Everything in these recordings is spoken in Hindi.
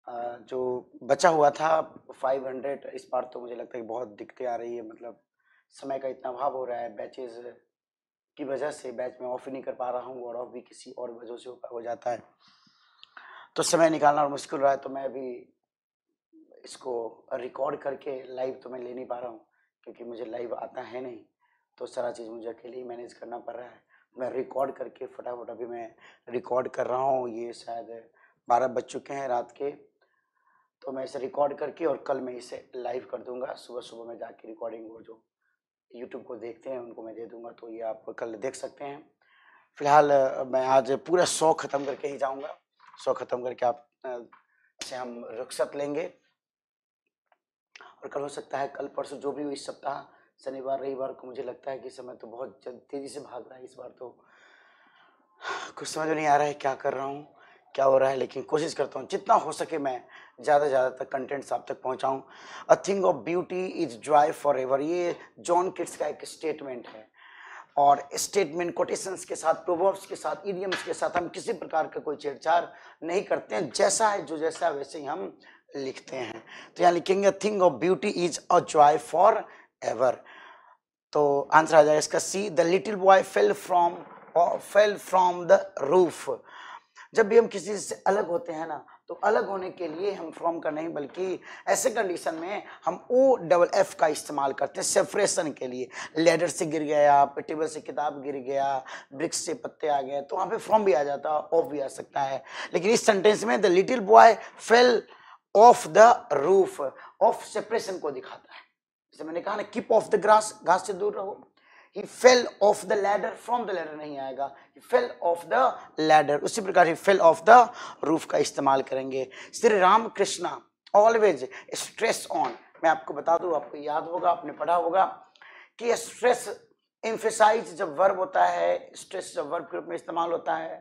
जो बचा हुआ था 500, इस बार तो मुझे लगता है कि बहुत दिक्कतें आ रही है। मतलब समय का इतना अभाव हो रहा है, बैचेज की वजह से बैच में ऑफ ही नहीं कर पा रहा हूँ, और ऑफ भी किसी और वजह से हो जाता है, तो समय निकालना और मुश्किल रहा है। तो मैं अभी इसको रिकॉर्ड करके लाइव तो मैं ले नहीं पा रहा हूँ, क्योंकि मुझे लाइव आता है नहीं, तो सारा चीज़ मुझे अकेले ही मैनेज करना पड़ रहा है। मैं रिकॉर्ड करके फटाफट अभी मैं रिकॉर्ड कर रहा हूँ। ये शायद 12 बज चुके हैं रात के, तो मैं इसे रिकॉर्ड करके और कल मैं इसे लाइव कर दूंगा। सुबह सुबह में जाके रिकॉर्डिंग, वो जो यूट्यूब को देखते हैं उनको मैं दे दूंगा, तो ये आप कल देख सकते हैं। फिलहाल मैं आज पूरा 100 ख़त्म करके ही जाऊंगा। 100 ख़त्म करके आप से हम रुखसत लेंगे, और कल हो सकता है, कल परसों जो भी हो इस सप्ताह, शनिवार रविवार को, मुझे लगता है कि समय तो बहुत तेज़ी से भाग रहा है इस बार। तो कुछ समझ में नहीं आ रहा है क्या कर रहा हूँ, क्या हो रहा है, लेकिन कोशिश करता हूँ जितना हो सके मैं ज़्यादा से ज़्यादा तक कंटेंट्स आप तक पहुँचाऊँ। A thing of beauty is joy for ever, ये जॉन किट्स का एक स्टेटमेंट है, और स्टेटमेंट कोटेशंस के साथ, प्रोवर्ब्स के साथ, इडियम्स के साथ हम किसी प्रकार का कोई छेड़छाड़ नहीं करते हैं। जैसा है, जो जैसा वैसे ही हम लिखते हैं। तो यहाँ लिखेंगे thing of beauty is a joy for ever, तो आंसर आ जाएगा इसका C. The little boy fell from the roof. जब भी हम किसी से अलग होते हैं ना, तो अलग होने के लिए हम फ्रॉम का नहीं, बल्कि ऐसे कंडीशन में हम OFF का इस्तेमाल करते हैं सेपरेशन के लिए। लेडर से गिर गया, टेबल से किताब गिर गया, ब्रिक्स से पत्ते आ गए, तो वहाँ पे फ्रॉम भी आ जाता है, ऑफ भी आ सकता है। लेकिन इस सेंटेंस में the little boy fell off the roof, off separation को दिखाता है। जैसे मैंने कहा ना, कीप ऑफ द ग्रास, घास से दूर रहो। He fell off the ladder, from the ladder नहीं आएगा, he fell off the ladder। उसी प्रकार he fell off the roof का इस्तेमाल करेंगे। Shri Ram Krishna always stress on, मैं आपको बता दूं, आपको याद होगा, आपने पढ़ा होगा कि स्ट्रेस एम्फेसाइज जब वर्ब होता है, स्ट्रेस जब वर्ब के रूप में इस्तेमाल होता है,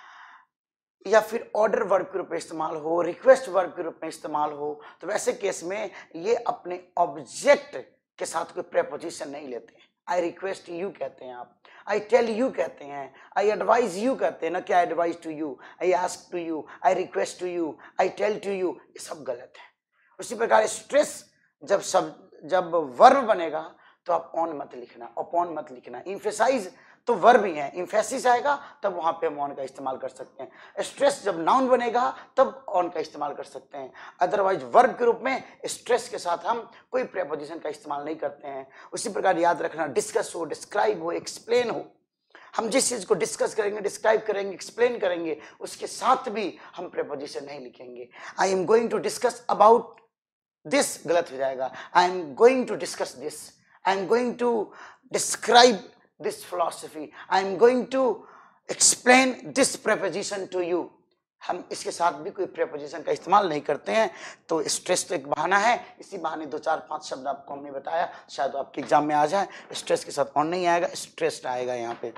या फिर ऑर्डर वर्ब के रूप में इस्तेमाल हो, रिक्वेस्ट वर्ब के रूप में इस्तेमाल हो, तो वैसे केस में ये अपने ऑब्जेक्ट के साथ कोई प्रेपोजिशन नहीं लेते हैं। आई रिक्वेस्ट यू कहते हैं आप, आई टेल यू कहते हैं, आई एडवाइज यू कहते हैं ना, क्या advise to you, I ask to you, I request to you, I tell to you, ये सब गलत है। उसी प्रकार स्ट्रेस जब वर्ब बनेगा, तो आप ऑन मत लिखना, अपॉन मत लिखना। इम्फेसाइज तो वर्ब ही है, इम्फेसिस आएगा तब वहां पे हम ऑन का इस्तेमाल कर सकते हैं। स्ट्रेस जब नाउन बनेगा तब ऑन का इस्तेमाल कर सकते हैं, अदरवाइज वर्ब के रूप में स्ट्रेस के साथ हम कोई प्रेपोजिशन का इस्तेमाल नहीं करते हैं। उसी प्रकार याद रखना, डिस्कस हो, डिस्क्राइब हो, एक्सप्लेन हो, हम जिस चीज को डिस्कस करेंगे, डिस्क्राइब करेंगे, एक्सप्लेन करेंगे, उसके साथ भी हम प्रेपोजिशन नहीं लिखेंगे। I am going to discuss about this गलत हो जाएगा। I am going to discuss this, I am going to describe this philosophy, I am going to explain this preposition to you. हम इसके साथ भी कोई प्रेपोजिशन का इस्तेमाल नहीं करते हैं। तो स्ट्रेस तो एक बहाना है, इसी बहाने 2 4 5 शब्द आपको हमने बताया, शायद आपके एग्जाम में आ जाए। स्ट्रेस के साथ ऑन नहीं आएगा, स्ट्रेस्ड आएगा यहाँ पे।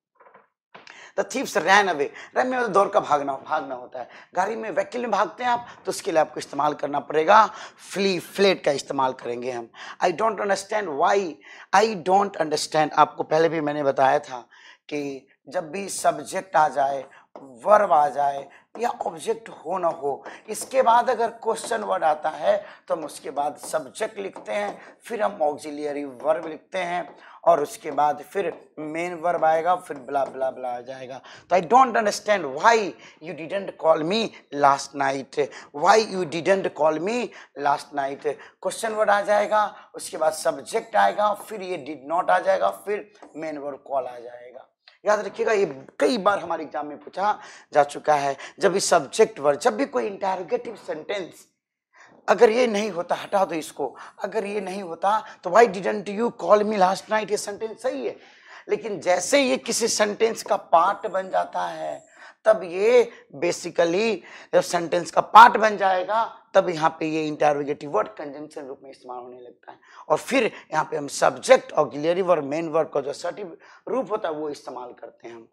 The thieves ran away, run में दौड़ का भागना होता है। गाड़ी में व्हीकल में भागते हैं आप, तो उसके लिए आपको इस्तेमाल करना पड़ेगा फ्ली, फ्लेट का इस्तेमाल करेंगे हम। I don't understand why, I don't understand, आपको पहले भी मैंने बताया था कि जब भी सब्जेक्ट आ जाए, वर्ब आ जाए, या ऑब्जेक्ट हो ना हो, इसके बाद अगर क्वेश्चन वर्ड आता है तो हम उसके बाद सब्जेक्ट लिखते हैं, फिर हम ऑक्सिलियरी वर्ब लिखते हैं, और उसके बाद फिर मेन वर्ब आएगा, फिर ब्ला ब्ला ब्ला आ जाएगा। तो I don't understand why you didn't call me last night, why you didn't call me last night, question word आ जाएगा, उसके बाद सब्जेक्ट आएगा, फिर ये डिड नॉट आ जाएगा, फिर मेन वर्ब कॉल आ जाएगा। याद रखिएगा, ये कई बार हमारे एग्जाम में पूछा जा चुका है। जब भी सब्जेक्ट वर्ड, जब भी कोई इंटरोगेटिव सेंटेंस, अगर ये नहीं होता, हटा दो इसको, अगर ये नहीं होता तो why didn't you call me last night, ये सेंटेंस सही है। लेकिन जैसे ये किसी सेंटेंस का पार्ट बन जाता है, तब ये बेसिकली जब सेंटेंस का पार्ट बन जाएगा, तब यहाँ पे ये इंटरोगेटिव वर्ड कंजंक्शन रूप में इस्तेमाल होने लगता है, और फिर यहाँ पे हम subject, auxiliary verb, main verb का जो असर्टिव रूप होता है वो इस्तेमाल करते हैं हम।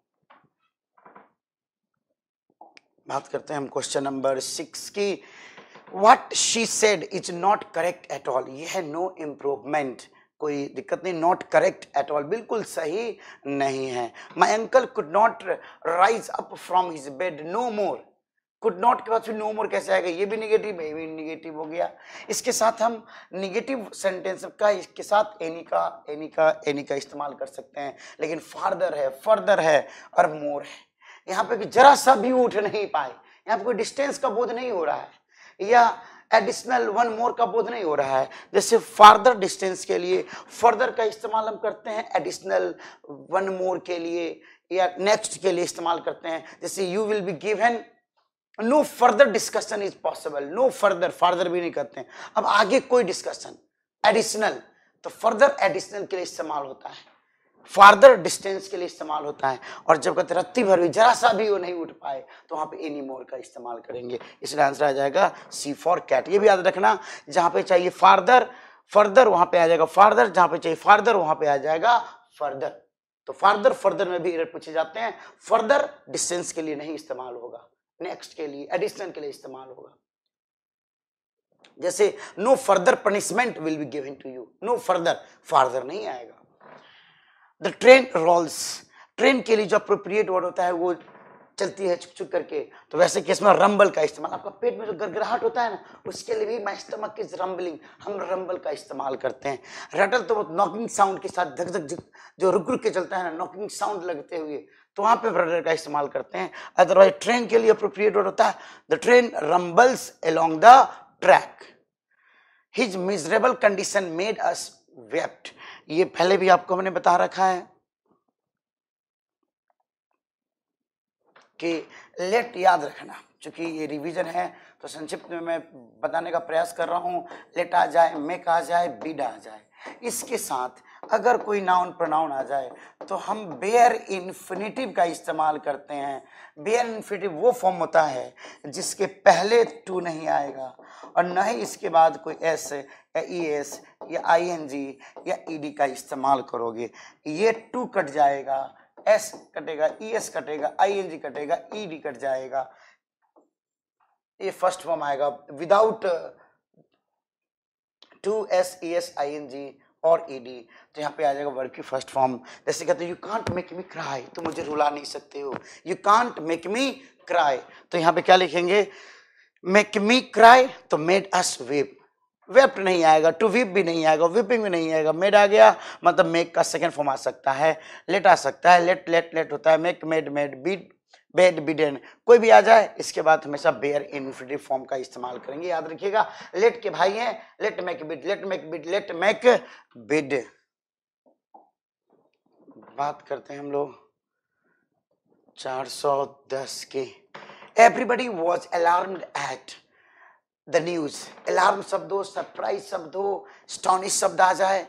बात करते हैं हम क्वेश्चन नंबर 6 की। What she said is not correct at all, ये है no improvement, कोई दिक्कत नहीं, not correct at all, बिल्कुल सही नहीं है। My uncle could not rise up from his bed no more, could not के बाद फिर नो मोर कैसे आएगा, ये भी निगेटिव, ये भी निगेटिव हो गया। इसके साथ हम निगेटिव सेंटेंस का इसके साथ एनी का इस्तेमाल कर सकते हैं, लेकिन फार्दर है, फर्दर है और मोर है। यहाँ पे जरा सा भी उठ नहीं पाए, यहाँ पे कोई डिस्टेंस का बोध नहीं हो रहा है या एडिशनल वन मोर का बोध नहीं हो रहा है। जैसे फार्दर डिस्टेंस के लिए फर्दर का इस्तेमाल हम करते हैं, एडिशनल वन मोर के लिए या नेक्स्ट के लिए इस्तेमाल करते हैं। जैसे you will be given no further discussion is possible, no further, farther भी नहीं करते हैं, अब आगे कोई डिस्कशन, एडिशनल, तो फर्दर एडिशनल के लिए इस्तेमाल होता है, फार्दर डिस्टेंस के लिए इस्तेमाल होता है। और जब कहते रत्ती भर भी जरा सा भी वो नहीं उठ पाए तो वहां पे एनी मोर का इस्तेमाल करेंगे। इसलिए आंसर आ जाएगा सी फॉर कैट। ये भी याद रखना, जहां पे चाहिए फार्दर फर्दर वहां पे आ जाएगा फार्दर, जहां पे चाहिए फार्दर वहां पे आ जाएगा फर्दर। तो फार्दर फर्दर में भी एरर पूछे जाते हैं। फर्दर डिस्टेंस के लिए नहीं इस्तेमाल होगा, नेक्स्ट के लिए, एडिशनल के लिए इस्तेमाल होगा। जैसे no further punishment will be given to you, no further, farther नहीं आएगा। द ट्रेन रोल्स, ट्रेन के लिए जो अप्रोप्रिएट वर्ड होता है वो चलती है छुक छुक करके, तो वैसे केस में रंबल का इस्तेमाल, आपका पेट में जो गड़गड़ाहट होता है ना, उसके लिए भी माय स्टमक इज रंबलिंग, हम रंबल का इस्तेमाल करते हैं। रटल तो नॉकिंग साउंड के साथ धक धक धक जो रुक रुक के चलता है ना, नॉकिंग साउंड लगते हुए, तो वहां पे रटल का इस्तेमाल करते हैं। अदरवाइज ट्रेन के लिए अप्रोप्रिएट वर्ड होता है the train rumbles along the track, his miserable condition made us wept. ये पहले भी आपको हमने बता रखा है कि लेट याद रखना, क्योंकि ये रिवीजन है तो संक्षिप्त में मैं बताने का प्रयास कर रहा हूं। लेट आ जाए, मेक आ जाए, बीड आ जाए, इसके साथ अगर कोई नाउन प्रोनाउन आ जाए तो हम बेयर इन्फिनिटिव का इस्तेमाल करते हैं। बेयर इन्फिनिटिव वो फॉर्म होता है जिसके पहले टू नहीं आएगा और न ही इसके बाद कोई एस या ई एस या आई एन जी या ई डी का इस्तेमाल करोगे। ये टू कट जाएगा, एस कटेगा, ई एस कटेगा, आई एन जी कटेगा, ई डी कट जाएगा, ये फर्स्ट फॉर्म आएगा। Without to S E S I N G और ई डी, तो यहाँ पे आ जाएगा वर्ब की फर्स्ट फॉर्म। जैसे कहते हैं you can't make me cry, तो मुझे रुला नहीं सकते हो, you can't make me cry, तो यहाँ पे क्या लिखेंगे, मेक मी क्राई, तो मेड अस वीप, वेप्ट नहीं आएगा, टू वीप भी नहीं आएगा, वीपिंग भी नहीं आएगा, मेड आ गया, मतलब मेक का सेकंड फॉर्म आ सकता है, लेट आ सकता है, लेट लेट लेट होता है, make made made, bid bade bidden, कोई भी आ जाए इसके बाद हमेशा बेयर इन्फिनिटिव फॉर्म का इस्तेमाल करेंगे। याद रखिएगा, लेट के भाई हैं, let make bid, let make bid, let make bid. बात करते हैं हम लोग 410 की। Everybody was alarmed at the news. Alarm शब्द हो, सरप्राइज शब्द हो, स्टॉनिश शब्द आ जाए,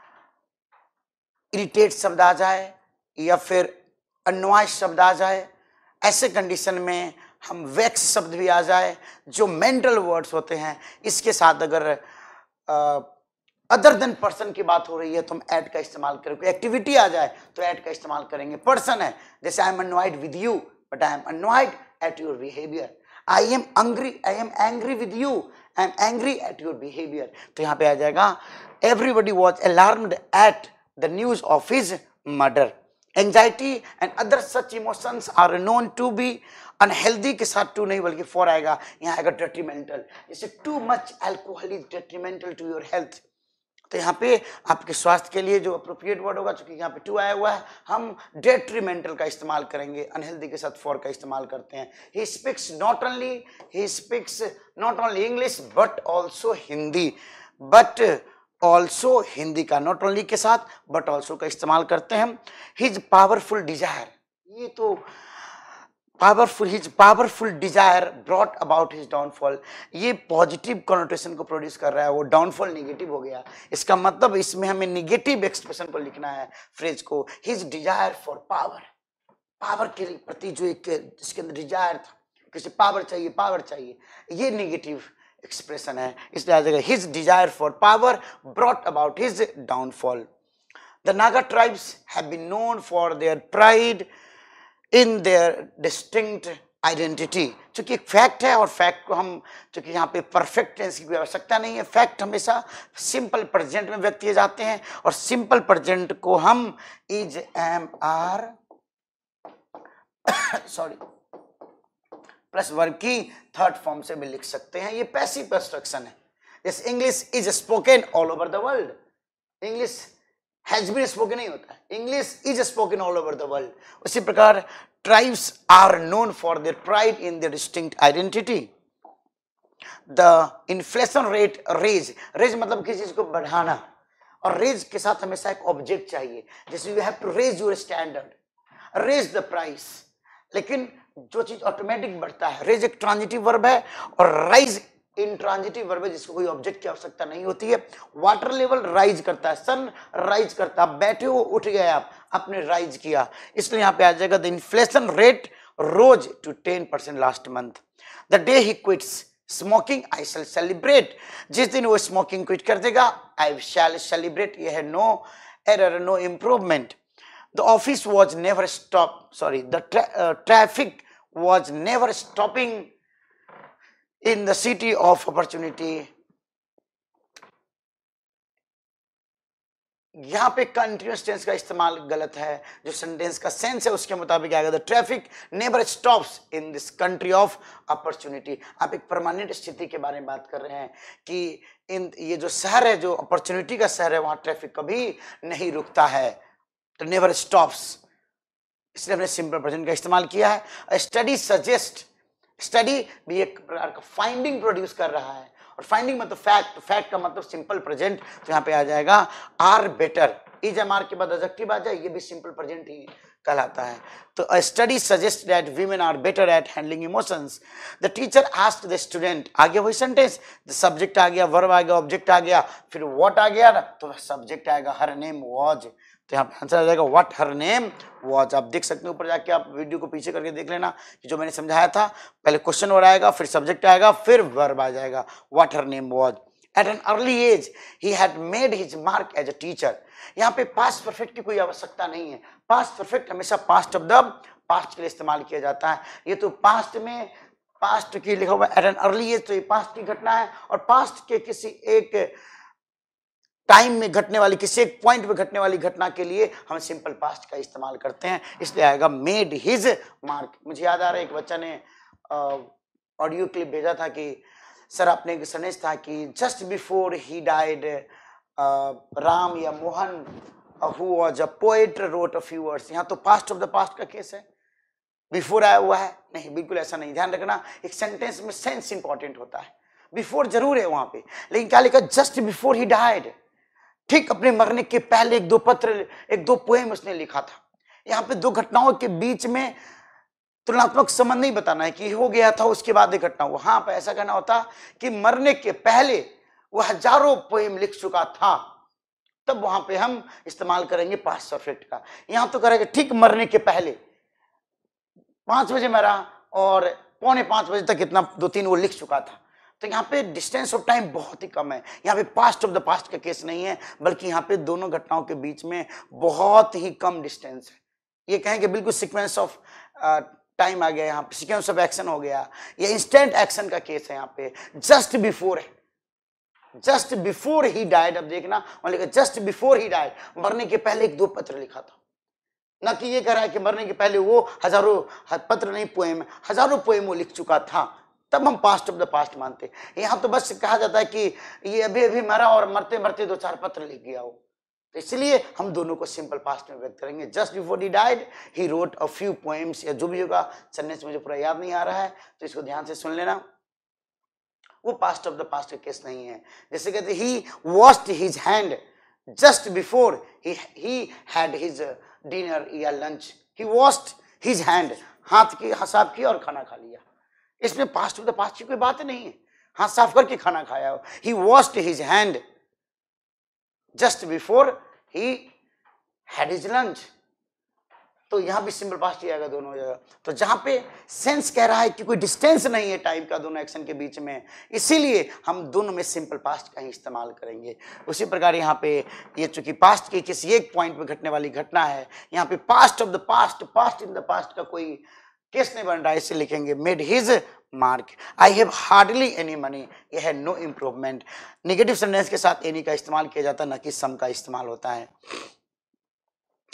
इरिटेट शब्द आ जाए या फिर अनॉय शब्द आ जाए, ऐसे कंडीशन में हम वैक्स शब्द भी आ जाए, जो मेंटल वर्ड्स होते हैं, इसके साथ अगर अदर देन पर्सन की बात हो रही है तो हम ऐड का इस्तेमाल करेंगे। एक्टिविटी आ जाए तो ऐड का इस्तेमाल करेंगे। पर्सन है, जैसे I am annoyed with you but I am annoyed at your behaviour. I am angry with you, I am angry at your behaviour, तो यहाँ पे आ जाएगा everybody was alarmed at the news of his murder. Anxiety and other such emotions are known to be unhealthy, के साथ टू नहीं बल्कि फॉर आएगा, यहाँ आएगा डेट्रीमेंटल। जैसे too much alcohol is detrimental to your health, तो यहाँ पे आपके स्वास्थ्य के लिए जो अप्रोप्रिएट वर्ड होगा, चूंकि यहाँ पे टू आया हुआ है, हम डेट्रीमेंटल का इस्तेमाल करेंगे, अनहेल्दी के साथ फॉर का इस्तेमाल करते हैं। He speaks not only English but also Hindi, but also Hindi का नॉट ओनली के साथ बट ऑल्सो का इस्तेमाल करते हैं। हिज पावरफुल डिजायर, ये तो his powerful desire brought about his downfall, ये पॉजिटिव कॉनोटेशन को प्रोड्यूस कर रहा है, वो डाउनफॉल नेगेटिव हो गया। इसका मतलब इसमें हमें नेगेटिव एक्सप्रेशन पर लिखना है फ्रेज को। His desire for power, power के प्रति जो एक जिसके अंदर डिजायर था, किसी पावर चाहिए, ये नेगेटिव एक्सप्रेशन है, इसलिए आ जाएगा his desire for power brought about his downfall. The Naga tribes have been known for their pride in their distinct identity. चूंकि एक फैक्ट है और फैक्ट को हम, चूंकि यहाँ पे परफेक्ट टेंस की आवश्यकता नहीं है, फैक्ट हमेशा सिंपल प्रेजेंट में व्यक्त किए जाते हैं और सिंपल प्रेजेंट को हम is am are plus verb की थर्ड फॉर्म से भी लिख सकते हैं। ये पैसिव कंस्ट्रक्शन है। जैसे English is spoken all over the world, English has been spoken नहीं होता है, English is spoken all over the world. उसी प्रकार tribes are known for their pride in their distinct identity. The inflation rate raise, raise मतलब किसी चीज को बढ़ाना, और रेज के साथ हमेशा एक ऑब्जेक्ट चाहिए। जैसे you have to raise your standard, raise the price. लेकिन जो चीज ऑटोमेटिक बढ़ता है, रेज एक ट्रांजिटिव वर्ब है और राइज इंट्रांजिटिव वर्ब है जिसको कोई ऑब्जेक्ट की आवश्यकता नहीं होती है। वाटर लेवल राइज करता है, सन राइज करता है, बैठे हो उठ गए आप, आपने राइज किया, इसलिए यहां पे आ जाएगा the inflation rate rose to 10% last month. The day he quits smoking I shall celebrate, जिस दिन वो स्मोकिंग क्विट कर देगा आई शैल सेलिब्रेट, ये है no error, no improvement. The office was never stop, sorry the traffic was never stopping in the city of opportunity. यहां पे कंटिन्यूअस टेंस का इस्तेमाल गलत है, जो सेंटेंस का सेंस है उसके मुताबिक आएगा the traffic never stops in this country of opportunity. आप एक परमानेंट स्थिति के बारे में बात कर रहे हैं कि इन ये जो शहर है, जो अपॉर्चुनिटी का शहर है, वहां ट्रैफिक कभी नहीं रुकता है, तो नेवर स्टॉप्स, इसलिए हमने सिंपल प्रेजेंट का इस्तेमाल किया है। स्टडी सजेस्ट, स्टडी भी एक प्रकार का फाइंडिंग प्रोड्यूस कर रहा है, और फाइंडिंग मतलब फैक्ट, फैक्ट का मतलब सिंपल प्रेजेंट, तो यहाँ पे आ जाएगा are better, is am are के बाद एडजेक्टिव आ जाए, ये भी सिंपल प्रेजेंट ही कहलाता है। तो study suggest that women are better at handling emotions. The teacher asked the student, आ गया वही सेंटेंस, द सब्जेक्ट आ गया, वर्ब आ गया, ऑब्जेक्ट आ गया, फिर व्हाट आ गया ना, तो सब्जेक्ट आएगा, हर नेम वाज, तो यहाँ पे आंसर आ जाएगा व्हाट हर नेम वाज। आप देख सकते हैं ऊपर जाके, आप वीडियो को पीछे करके देख लेना कि जो मैंने समझाया था, पहले क्वेश्चन वर्ड आएगा, फिर सब्जेक्ट आएगा, फिर वर्ब आ जाएगा, what her name was. At an early age he had made his mark as a teacher. यहाँ पे पास्ट परफेक्ट की कोई आवश्यकता नहीं है, पास्ट परफेक्ट हमेशा पास्ट ऑफ द पास्ट के लिए इस्तेमाल किया जाता है। ये तो पास्ट में पास्ट की लिखा हुआ एट एन अर्ली एज, तो ये पास्ट की घटना है, और पास्ट के किसी एक टाइम में घटने वाली, किसी एक पॉइंट में घटने वाली घटना के लिए हम सिंपल पास्ट का इस्तेमाल करते हैं, इसलिए आएगा मेड हिज मार्क। मुझे याद आ रहा है एक बच्चा ने ऑडियो क्लिप भेजा था कि सर आपने एक संदेश था कि just before he died Ram या Mohan who was a poet wrote a few words. यहाँ तो पास्ट ऑफ द पास्ट का केस है, बिफोर आया हुआ है, नहीं बिल्कुल ऐसा नहीं, ध्यान रखना एक सेंटेंस में सेंस इंपॉर्टेंट होता है। बिफोर जरूर है वहां पे, लेकिन क्या लिखा, जस्ट बिफोर ही डाइड, ठीक अपने मरने के पहले एक दो पत्र, एक दो पोएम उसने लिखा था। यहाँ पे दो घटनाओं के बीच में तुलनात्मक संबंध नहीं बताना है कि हो गया था उसके बाद एक घटना हुआ, हाँ पे ऐसा कहना होता कि मरने के पहले वो हजारों पोएम लिख चुका था, तब वहां पे हम इस्तेमाल करेंगे पास्ट परफेक्ट का। यहां तो करेंगे ठीक मरने के पहले, 5 बजे मरा और 4:45 बजे तक इतना 2-3 वो लिख चुका था, तो यहाँ पे डिस्टेंस ऑफ टाइम बहुत ही कम है। यहाँ पे पास्ट ऑफ द पास्ट का केस नहीं है, बल्कि यहाँ पे दोनों घटनाओं के बीच में बहुत ही कम डिस्टेंस है। ये कहें कि बिल्कुल सीक्वेंस ऑफ टाइम आ गया, यहाँ पे सीक्वेंस ऑफ एक्शन हो गया, ये इंस्टेंट एक्शन का केस है। यहाँ पे जस्ट बिफोर है, जस्ट बिफोर ही डाइड। अब देखना वहां लिखा जस्ट बिफोर ही डाइड, मरने के पहले एक दो पत्र लिखा था, ना कि ये कह रहा है कि मरने के पहले वो हजारों पत्र नहीं पोएम, हजारों पोएम वो लिख चुका था, तब हम पास्ट ऑफ द पास्ट मानते। यहाँ तो बस कहा जाता है कि ये अभी अभी मरा और मरते मरते 2-4 पत्र लिख गया हो, तो इसलिए हम दोनों को सिंपल पास्ट में व्यक्त करेंगे। Just before he died he wrote a few poems, या जो भी होगा, सेंटेंस मुझे पूरा याद नहीं आ रहा है तो इसको ध्यान से सुन लेना, वो पास्ट ऑफ द पास्ट का केस नहीं है। जैसे कहते he washed his hand just before he had his dinner या lunch, he washed his hand, हाथ की साफ किया और खाना खा लिया, इसमें पास्ट ऑफ द पास्ट की कोई बात नहीं है, हाथ साफ करके खाना खाया हो। He washed his hand just before he had his lunch, तो यहां भी सिंपल पास्ट ही आएगा दोनों जगह। तो जहां पे सेंस कह रहा है कि कोई डिस्टेंस नहीं है टाइम का दोनों एक्शन के बीच में, इसीलिए हम दोनों में सिंपल पास्ट का ही इस्तेमाल करेंगे। उसी प्रकार यहाँ पे ये चूंकि पास्ट की किसी एक पॉइंट पे घटने वाली घटना है, यहाँ पे past of the past, past in the past का कोई केस नहीं बन रहा है, इसे लिखेंगे made his mark. I have hardly any money, यह है नो इम्प्रूवमेंट। नेगेटिव सेंटेंस के साथ एनी का इस्तेमाल किया जाता है, न कि सम का इस्तेमाल होता है।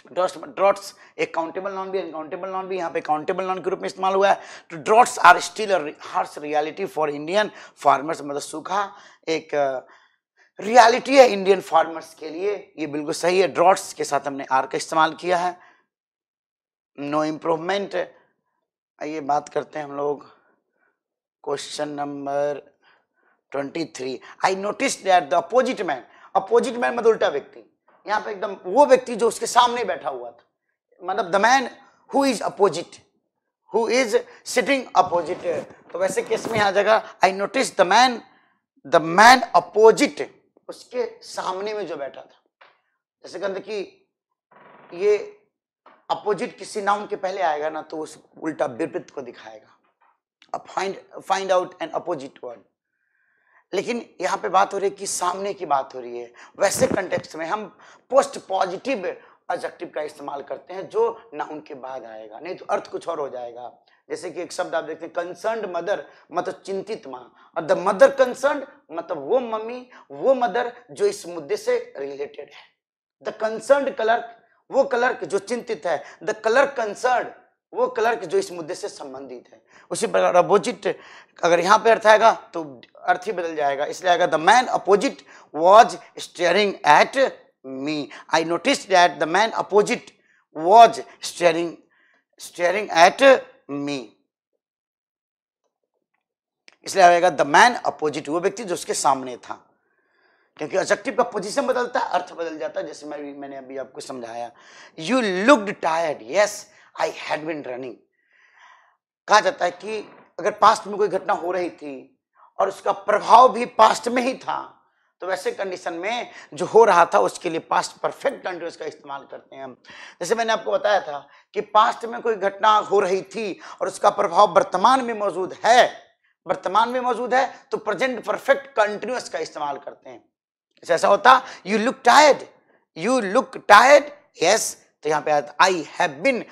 ड्रॉट्स एक काउंटेबल नॉन भी, अनकाउंटेबल नॉन भी, यहाँ पे काउंटेबल नॉन के रूप में इस्तेमाल हुआ है। तो droughts are still harsh reality for Indian farmers, मतलब सूखा एक रियलिटी है इंडियन फार्मर्स के लिए, ये बिल्कुल सही है। ड्रॉट्स के साथ हमने आर का इस्तेमाल किया है। No improvement. आइए बात करते हैं हम लोग question number 23। I notice that the opposite man, opposite man मतलब उल्टा व्यक्ति, यहाँ पे एकदम वो व्यक्ति जो उसके सामने बैठा हुआ था, मतलब the man who is opposite, who is sitting opposite. तो वैसे केस में आ जाएगा I notice the man opposite, उसके सामने में जो बैठा था। जैसे कहते कि ये अपोजिट किसी नाउन के पहले आएगा ना तो उस उल्टा विपरीत को दिखाएगा। Find out an opposite word. लेकिन यहाँ पे बात हो रही है कि सामने की बात हो रही है, वैसे कंटेक्स्ट में हम पोस्ट पॉजिटिव एडजेक्टिव का इस्तेमाल करते हैं जो नाउन के बाद आएगा, नहीं तो अर्थ कुछ और हो जाएगा। जैसे कि एक शब्द आप देखते हैं कंसर्न्ड मदर, मतलब चिंतित माँ, और द मदर कंसर्न्ड मतलब वो मम्मी, वो मदर जो इस मुद्दे से रिलेटेड है। द कंसर्न्ड क्लर्क वो क्लर्क जो चिंतित है, द क्लर्क कंसर्न्ड वो क्लर्क जो इस मुद्दे से संबंधित है। उसी प्रकार अपोजिट अगर यहाँ पे अर्थ आएगा तो अर्थ ही बदल जाएगा, इसलिए आएगा the man opposite was staring at me. I notice that the man opposite was staring at me, इसलिए आएगा द मैन अपोजिट वो व्यक्ति जो उसके सामने था। क्योंकि एडजेक्टिव का पोजीशन बदलता है, अर्थ बदल जाता है, जैसे मैंने अभी आपको समझाया। You looked tired, yes I had been running. कहा जाता है कि अगर पास्ट में कोई घटना हो रही थी और उसका प्रभाव भी पास्ट में ही था, तो वैसे कंडीशन में जो हो रहा था उसके लिए पास्ट परफेक्ट कंटिन्यूअस का इस्तेमाल करते हैं हम। जैसे मैंने आपको बताया था कि पास्ट में कोई घटना हो रही थी और उसका प्रभाव वर्तमान में मौजूद है, तो प्रेजेंट परफेक्ट कंटिन्यूअस का इस्तेमाल करते हैं। ऐसा होता यू लुक टायर्ड, यस, तो यहाँ पे आता आई हैव बीन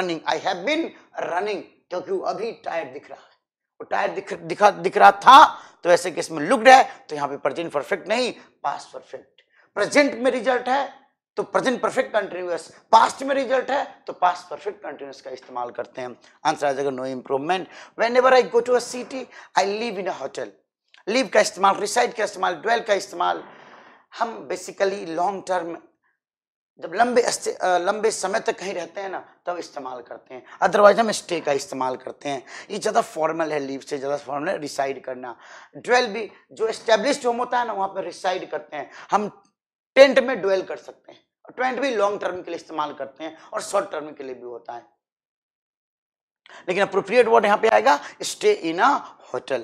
रनिंग, क्योंकि वो अभी टायर्ड दिख रहा है, वो टायर्ड दिख रहा था, तो ऐसे केस में लुक्ड है तो यहाँ पे प्रेजेंट परफेक्ट नहीं, पास्ट परफेक्ट। प्रेजेंट में रिजल्ट है तो प्रेजेंट परफेक्ट कंटिन्यूअस, पास्ट में रिजल्ट है तो पास्ट परफेक्ट कंटिन्यूअस का इस्तेमाल करते हैं। आंसर आ जाएगा no improvement. Whenever I go to a city I live in a hotel. Live का इस्तेमाल, रिसाइड का इस्तेमाल, ड्वेल का इस्तेमाल हम बेसिकली लॉन्ग टर्म, जब लंबे समय तक कहीं रहते हैं ना तब इस्तेमाल करते हैं, अदरवाइज हम स्टे का इस्तेमाल करते हैं। ये ज़्यादा फॉर्मल है, लीव से ज़्यादा फॉर्मल है रिसाइड करना। ड्वेल भी जो एस्टेब्लिश्ड होम होता है ना वहाँ पर रिसाइड करते हैं, हम टेंट में ड्वेल कर सकते हैं। टेंट भी लॉन्ग टर्म के लिए इस्तेमाल करते हैं और शॉर्ट टर्म के लिए भी होता है, लेकिन अप्रोप्रिएट वर्ड यहाँ पे आएगा stay in a hotel.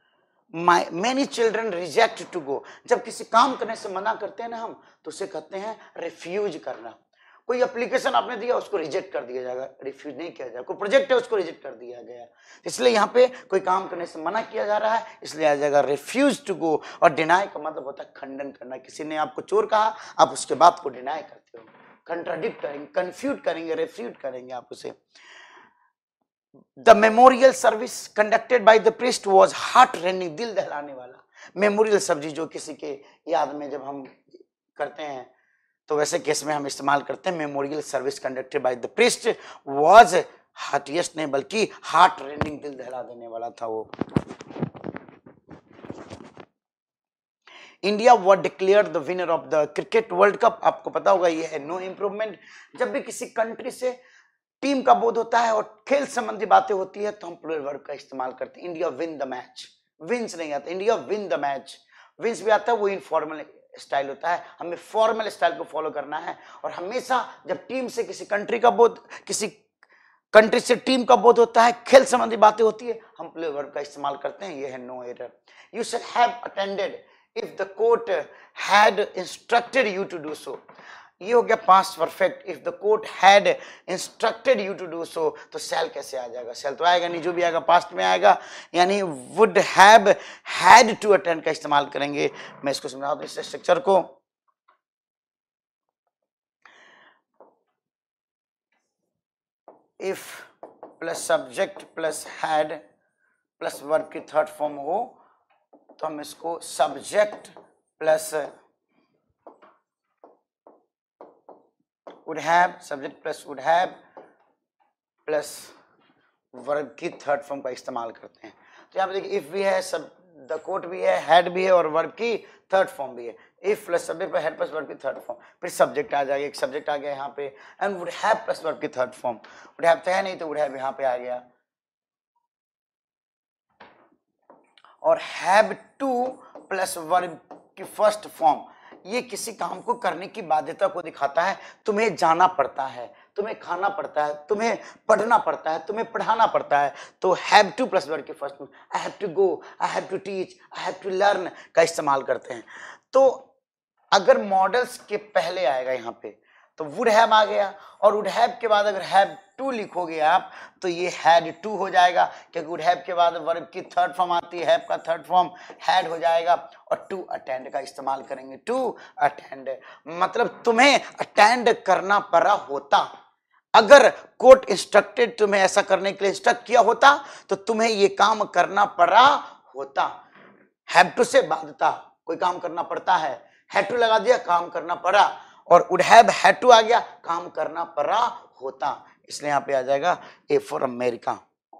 Many children reject to go। जब किसी काम करने से मना करते हैं ना हम तो उसे कहते हैं रिफ्यूज करना। कोई एप्लीकेशन आपने दिया उसको रिजेक्ट कर दिया जाएगा, रिफ्यूज नहीं किया जाएगा। कोई प्रोजेक्ट है उसको रिजेक्ट कर दिया गया, इसलिए यहाँ पे कोई काम करने से मना किया जा रहा है, इसलिए आ जाएगा रिफ्यूज टू गो। और डिनाई का मतलब होता है खंडन करना। किसी ने आपको चोर कहा, आप उसके बात को डिनाई करते हो, कंट्राडिक्ट करेंगे, कन्फ्यूज करेंगे, रिफ्यूज करेंगे आप उसे। The memorial service conducted by the priest was heart-rending, दिल दहलाने वाला। मेमोरियल सर्विस जो किसी के याद में जब हम करते हैं तो वैसे केस में हम इस्तेमाल करते हैं memorial service conducted by the priest was heartiest नहीं बल्कि हार्ट रेंडिंग, दिल दहला देने वाला था वो। India was declared the winner of the cricket world cup. आपको पता होगा ये है नो इम्प्रूवमेंट। जब भी किसी कंट्री से टीम का बोध होता है और खेल संबंधी बातें होती है तो हम प्लूरल वर्ब का इस्तेमाल करते हैं। India win the match, wins नहीं आता, India win the match. Wins भी आता है, वो इनफॉर्मल स्टाइल होता है, हमें फॉर्मल स्टाइल को फॉलो करना है। और हमेशा जब टीम से किसी कंट्री का बोध, किसी कंट्री से टीम का बोध होता है, खेल संबंधी बातें होती है, हम प्लूरल वर्ब का इस्तेमाल करते हैं। ये है no error. You should have attended if the court had instructed you to do so. ये हो गया past perfect. If the court had instructed you to do so, तो शैल कैसे आ जाएगा? शैल तो आएगा नहीं, जो भी आएगा पास्ट में आएगा, यानी would have had to attend का इस्तेमाल करेंगे। मैं इसको समझा दूं इस स्ट्रक्चर को। If plus subject plus had plus verb की थर्ड फॉर्म हो तो हम इसको subject plus would have, subject plus would have plus verb की थर्ड फॉर्म का इस्तेमाल करते हैं। तो यहाँ पे देखिए इफ भी है, सब द कोट भी है, हैड भी है और वर्ब की थर्ड फॉर्म भी है। If plus subject plus had plus verb की थर्ड फॉर्म, फिर सब्जेक्ट आ जाएगा, एक सब्जेक्ट आ गया यहाँ पे, and would have plus verb की थर्ड फॉर्म। वुड हैव तो है नहीं तो वुड हैव यहाँ पे आ गया, और हैव टू प्लस वर्ब की फर्स्ट फॉर्म। ये किसी काम को करने की बाध्यता को दिखाता है। तुम्हें जाना पड़ता है, तुम्हें खाना पड़ता है, तुम्हें पढ़ना पड़ता है, तुम्हें पढ़ाना पड़ता है, तो हैव टू प्लस वर्ब के फर्स्ट में I have to go, I have to teach, I have to learn का इस्तेमाल करते हैं। तो अगर मॉडल्स के पहले आएगा यहाँ पे तो वुड हैव आ गया, और वुड हैव के बाद अगर हैव टू लिखोगे आप तो ये हैड टू हो जाएगा, क्योंकि वुड हैव के बाद वर्ब की थर्ड फॉर्म आती है, हैव का थर्ड फॉर्म हैड हो जाएगा, और टू अटेंड का इस्तेमाल करेंगे, टू अटेंड। मतलब तुम्हें अटेंड करना पड़ा होता, अगर कोर्ट इंस्ट्रक्टेड तुम्हें ऐसा करने के लिए इंस्ट्रक्ट किया होता तो तुम्हें ये काम करना पड़ा होता। हैव टू से बाध्यता, कोई काम करना पड़ता है, हैड टू लगा दिया, काम करना पड़ा, और वुड हैव हैड टू आ गया, काम करना पड़ा होता, इसलिए यहां पे आ जाएगा A for America.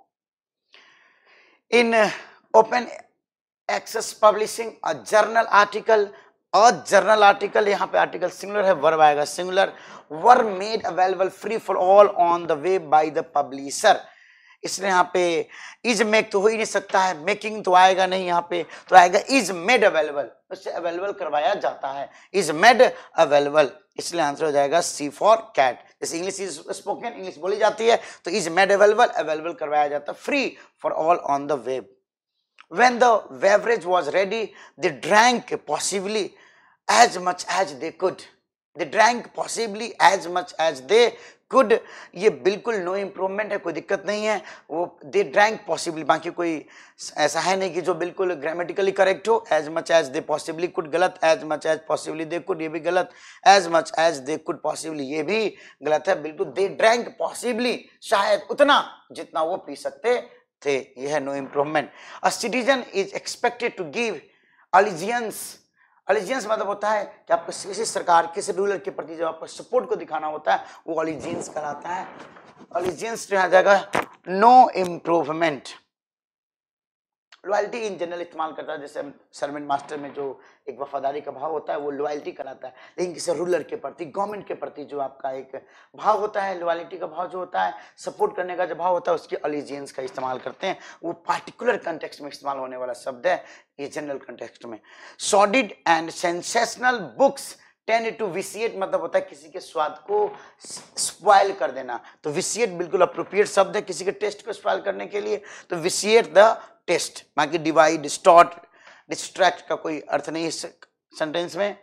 In open access publishing a journal article, यहाँ पे आर्टिकल सिंगुलर है, वर्ब आएगा singular, were made available free for all on the web by the publisher, इसलिए यहाँ पे इज मेक तो हो ही नहीं सकता है, मेकिंग तो आएगा नहीं यहाँ पे, तो आएगा इज मेड अवेलेबल, उससे अवेलेबल करवाया जाता है, इज मेड अवेलेबल, इसलिए आंसर हो जाएगा सी फॉर कैट। जैसे इंग्लिश इज स्पोकन, इंग्लिश बोली जाती है, तो इज मेड अवेलेबल, अवेलेबल करवाया जाता है, free for all on the web. When the beverage was ready, they drank possibly as much as they could. They drank possibly as much as they could. ये बिल्कुल नो इम्प्रूवमेंट है, कोई दिक्कत नहीं है, वो they drank possibly, बाकी कोई ऐसा है नहीं कि जो बिल्कुल ग्रामेटिकली करेक्ट हो, as much as they possibly could गलत, as much as possibly they could ये भी गलत, as much as they could possibly ये भी गलत है, बिल्कुल they drank possibly शायद उतना जितना वो पी सकते थे, यह है no improvement. A citizen is expected to give allegiance, allegiance मतलब होता है कि आपको किसी सरकार, किसी रूलर के प्रति जब आपको सपोर्ट को दिखाना होता है, वो अलिजियंस कहलाता है। अलिजियंस जो आ जाएगा no improvement. Loyalty in general इस्तेमाल करता है, जैसे सर्वेंट मास्टर में जो एक वफादारी का भाव होता है वो लॉयल्टी कहलाता है, लेकिन किसी रूलर के प्रति, गवर्नमेंट के प्रति जो आपका एक भाव होता है, लॉयल्टी का भाव जो होता है, सपोर्ट करने का जो भाव होता है, उसके अलिजियंस का इस्तेमाल करते हैं, वो पार्टिकुलर कंटेक्स्ट में इस्तेमाल होने वाला शब्द है, ये जनरल कंटेक्स्ट में। Sordid and sensational books tend to vitiate मतलब होता है किसी के स्वाद को स्पॉइल कर देना, तो विशिएट बिल्कुल अप्रोप्रिएट शब्द है किसी के टेस्ट को स्पॉइल करने के लिए, तो विशिएट द टेस्ट, बाकी डिवाइड, डिस्टॉर्ट, डिस्ट्रैक्ट का कोई अर्थ नहीं इस सेंटेंस में।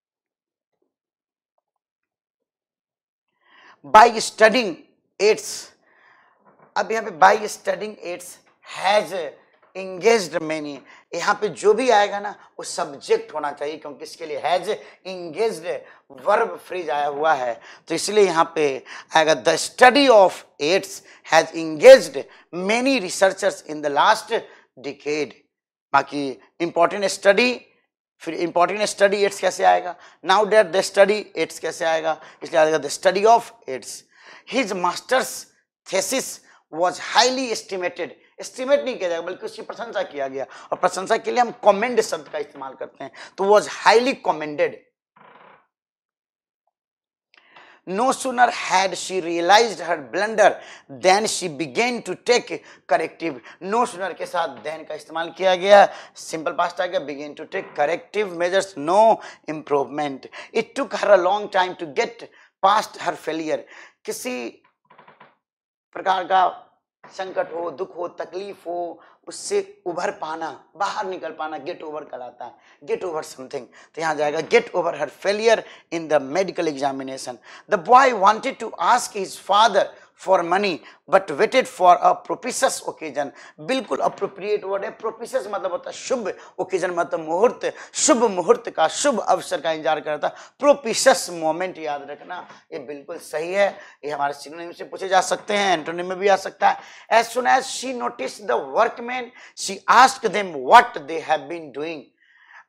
बाय स्टडिंग इट्स, अब यहाँ पे by studying its has engaged many, यहाँ पे जो भी आएगा ना वो सब्जेक्ट होना चाहिए, क्योंकि इसके लिए हैज engaged वर्ब फ्रेज आया हुआ है, तो इसलिए यहाँ पे आएगा the study of AIDS has engaged many researchers in the last decade। बाकी इंपॉर्टेंट स्टडी, फिर इंपॉर्टेंट स्टडी एड्स कैसे आएगा, now that the study AIDS कैसे आएगा, इसलिए आएगा the study of AIDS. His masters thesis was highly estimated, estimate नहीं किया जाएगा बल्कि उसकी प्रशंसा किया गया, और प्रशंसा के लिए हम कमेंड शब्द का इस्तेमाल करते हैं, तो was highly commended. No sooner had she realized her blunder than she began to take corrective। no sooner के साथ then का इस्तेमाल किया गया, simple past आ गया, begin to take corrective measures, no improvement। it took her a long time to get past her failure। किसी प्रकार का संकट हो, दुख हो, तकलीफ हो, उससे उभर पाना, बाहर निकल पाना गेट ओवर कहलाता है, गेट ओवर समथिंग, तो यहाँ जाएगा get over her failure in the medical examination. The boy wanted to ask his father for money but waited for a propitious occasion, बिल्कुल अप्रोप्रिएट वर्ड है, प्रोपिशियस मतलब होता है शुभ, ओकेजन मतलब मुहूर्त, शुभ मुहूर्त का, शुभ अवसर का इंतजार करता, प्रोपिशियस मोमेंट याद रखना, ये बिल्कुल सही है, ये हमारे सिनोनिम से पूछे जा सकते हैं, एंटोनिम में भी आ सकता है। As soon as she notice the workman she asked them what they have been doing,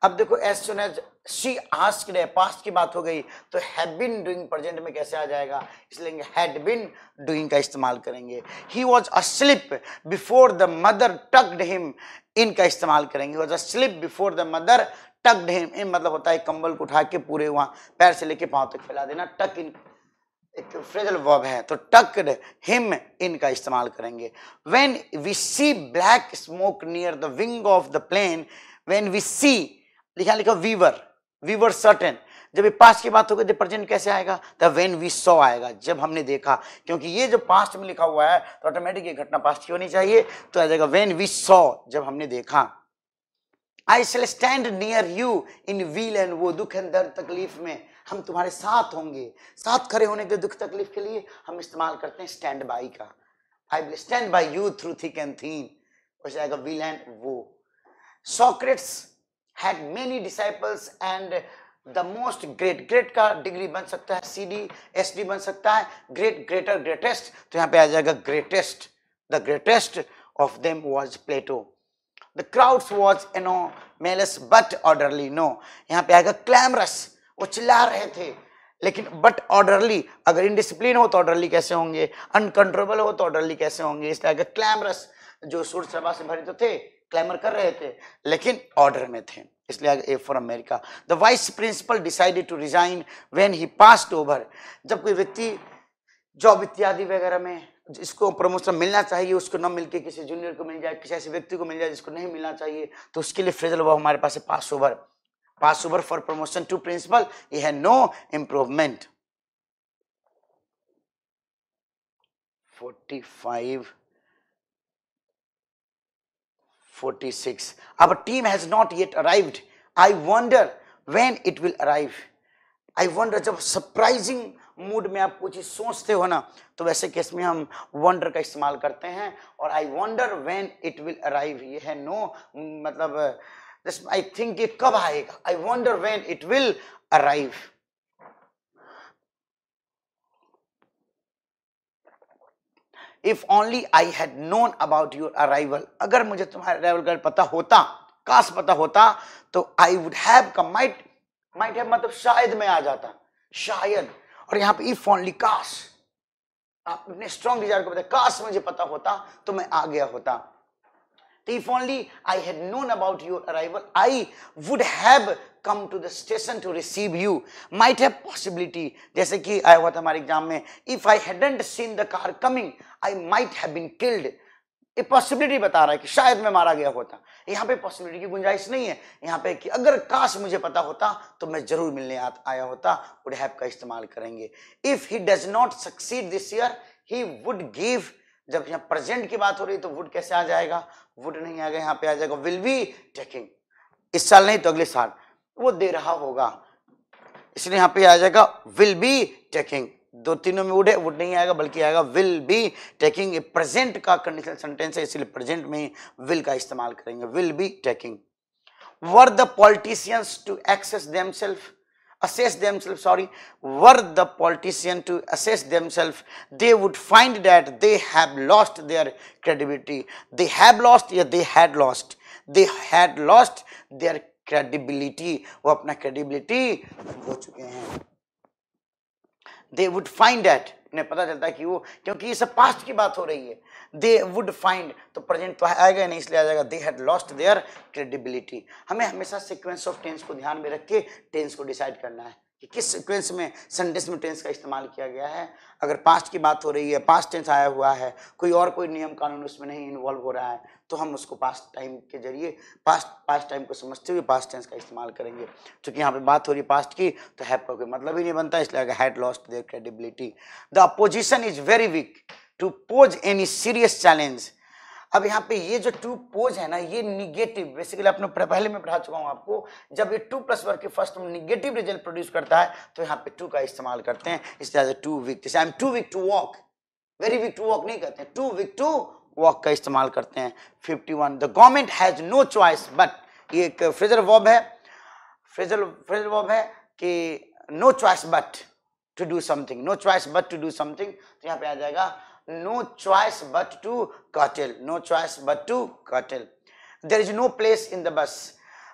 अब देखो as soon as she asked है, पास्ट की बात हो गई, तो हैव बीन डूइंग प्रेजेंट में कैसे आ जाएगा, इसलिए हैड बीन डूइंग का इस्तेमाल करेंगे। He was asleep before the mother tucked him, in का इस्तेमाल करेंगे। Was asleep before the mother tucked him, in मतलब होता है कंबल को उठा के पूरे वहां पैर से लेके पांव तक फैला देना। टक इन एक फ्रेजल वर्ब है, तो टक्ड हिम इन का इस्तेमाल करेंगे। When we see black smoke near the wing of the plane, when we see लिखा वी वर सर्टेन, जब ये पास्ट की बात होगी तो प्रेजेंट कैसे आएगा, तो व्हेन वी सॉ आएगा, जब हमने देखा, क्योंकि ये जो पास्ट में लिखा हुआ है तो ऑटोमेटिक ये घटना पास्ट की होनी चाहिए, तो आ जाएगा व्हेन वी सॉ, जब हमने देखा। I shall stand near you in weal and woe, दुख एंड दर्द तकलीफ में हम तुम्हारे साथ होंगे। साथ खड़े होने के दुख तकलीफ के लिए हम इस्तेमाल करते हैं स्टैंड बाई का। I will stand by you through thick and thin, हो जाएगा weal and woe. Socrates had many disciples and the most great का डिग्री बन सकता है CD SD बन सकता है, ग्रेट ग्रेटर ग्रेटेस्ट, तो यहाँ पे आ जाएगा greatest. The greatest of them was Plato. The crowds was anomalous but orderly, no यहाँ पे आएगा क्लैमरस, वो चिल्ला रहे थे लेकिन बट ऑर्डरली, अगर इनडिसिप्लिन हो तो ऑर्डरली कैसे होंगे, अनकंट्रोलेबल हो तो ऑर्डरली कैसे होंगे, इसलिए आएगा क्लैमरस, जो शोर शराबा से भरे तो थे, क्लैमर कर रहे थे लेकिन ऑर्डर में थे, इसलिए A for America. The vice principal decided to resign when he passed over, जब कोई व्यक्ति जॉब इत्यादि वगैरह में जिसको प्रमोशन मिलना चाहिए उसको न मिलके किसी जूनियर को मिल जाए, किसी ऐसे व्यक्ति को मिल जाए जिसको नहीं मिलना चाहिए, तो उसके लिए फ्रेजल वर्ब हमारे पास है pass over. Pass over for promotion to principal, ये है no improvement. 45 46 our team has not yet arrived, I wonder when it will arrive। I wonder, जब सरप्राइजिंग मूड में आप कुछ सोचते हो ना, तो वैसे केस में हम वंडर का इस्तेमाल करते हैं, और I wonder when it will arrive, ये है नो, मतलब आई थिंक ये कब आएगा, I wonder when it will arrive. If only I had known about your arrival, अगर मुझे तुम्हारे अराइवल का पता होता, काश पता होता, तो I would have come, might have मतलब शायद मैं आ जाता, शायद, और यहाँ पे इफ ओनली काश, आप अपने स्ट्रॉन्ग डिजायर को बताए, काश मुझे पता होता तो मैं आ गया होता। तो if only I had known about your arrival I would have come to the station to receive you, might have possibility, जैसे कि आया हुआ था हमारे एग्जाम में, if I hadn't seen the car coming I might have been killed, ये पॉसिबिलिटी बता रहा है कि शायद मैं मारा गया होता। यहाँ पे पॉसिबिलिटी की गुंजाइश नहीं है, यहाँ पे कि अगर काश मुझे पता होता तो मैं जरूर मिलने आया होता, वुड हैव का इस्तेमाल करेंगे। If he does not succeed this year he would give, जब यहाँ प्रेजेंट की बात हो रही है तो वुड कैसे आ जाएगा, वुड नहीं आएगा, यहाँ पे आ जाएगा विल बी टेकिंग, इस साल नहीं तो अगले साल वो दे रहा होगा, इसलिए यहाँ पे आ जाएगा विल बी टेकिंग। दो तीनों में वुड है, वुड नहीं आएगा बल्कि आएगा विल बी टेकिंग। प्रेजेंट का कंडीशनल सेंटेंस है इसलिए प्रेजेंट में विल का इस्तेमाल करेंगे, will be taking. Were the politicians to assess themself assess themselves, were the politician to assess themselves, they would find that they have lost their credibility, they have lost या they had lost, they had lost their credibility, वो अपना credibility हो चुके हैं। they would find that, उन्हें पता चलता है कि वो, क्योंकि ये सब पास्ट की बात हो रही है, they would find, तो प्रेजेंट तो आएगा नहीं इसलिए आ जाएगा they had lost their credibility। हमें हमेशा सीक्वेंस ऑफ टेंस को ध्यान में रख के टेंस को डिसाइड करना है कि किस सीक्वेंस में सेंटेंस में टेंस का इस्तेमाल किया गया है। अगर पास्ट की बात हो रही है, पास्ट टेंस आया हुआ है, कोई नियम कानून उसमें नहीं इन्वॉल्व हो रहा है, तो हम उसको पास्ट टाइम के जरिए पास्ट टाइम को समझते हुए पास्ट टेंस का इस्तेमाल करेंगे। क्योंकि यहाँ पे बात हो रही है पास्ट की, तो हैव का कोई मतलब ही नहीं बनता, इसलिए अगर had lost their credibility. The opposition is very weak to pose any serious challenge. अब यहाँ पे ये जो टू पोज है ना, ये निगेटिव, बेसिकली आपने पहले मैं पढ़ा चुका हूँ आपको, जब ये टू प्लस वर्ग के फर्स्ट में निगेटिव रिजल्ट प्रोड्यूस करता है तो यहाँ पे टू का इस्तेमाल करते हैं, इसलिए टू वीक, जैसे I am too weak to walk, very weak to walk नहीं कहते हैं, टू वीक टू वॉक का इस्तेमाल करते हैं। 51 the government has no choice but, ये एक फ्रेजल वर्ब है, फ्रेजल वर्ब है कि no choice but to do something, no choice but to do something, तो यहाँ पे आ जाएगा no choice but to curtail, no choice but to curtail। there is no place in the bus,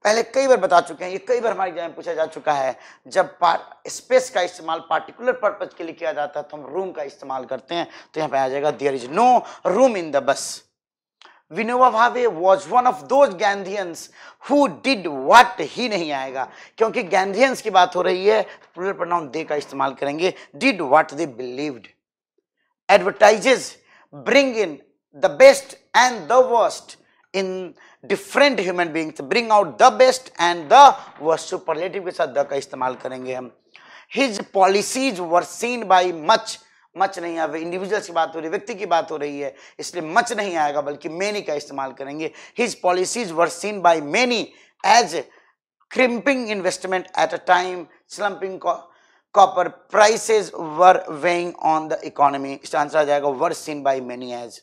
पहले कई बार बता चुके हैं, ये कई बार हमारे एग्जाम में पूछा जा चुका है। जब स्पेस का इस्तेमाल पार्टिकुलर पर्पज के लिए किया जाता है तो हम रूम का इस्तेमाल करते हैं। तो यहाँ पे आ जाएगा there is no room in the bus. Vinoba Bhave was one of those Gandhians who did what, he नहीं आएगा क्योंकि गैंधियंस की बात हो रही है, प्लूरल प्रोनाउन दे का इस्तेमाल करेंगे। Did what they believed. Advertisers bring in the best and the worst in different human beings, bring out the best and the worst, superlative के साथ the का इस्तेमाल करेंगे हम। His policies were seen by much, much नहीं आएगा, इंडिविजुअल्स की बात हो रही है, व्यक्ति की बात हो रही है, इसलिए much नहीं आएगा बल्कि many का इस्तेमाल करेंगे। His policies were seen by many as crimping investment at a time slumping copper prices were weighing on the economy। इसका आंसर आ जाएगा were seen by many as।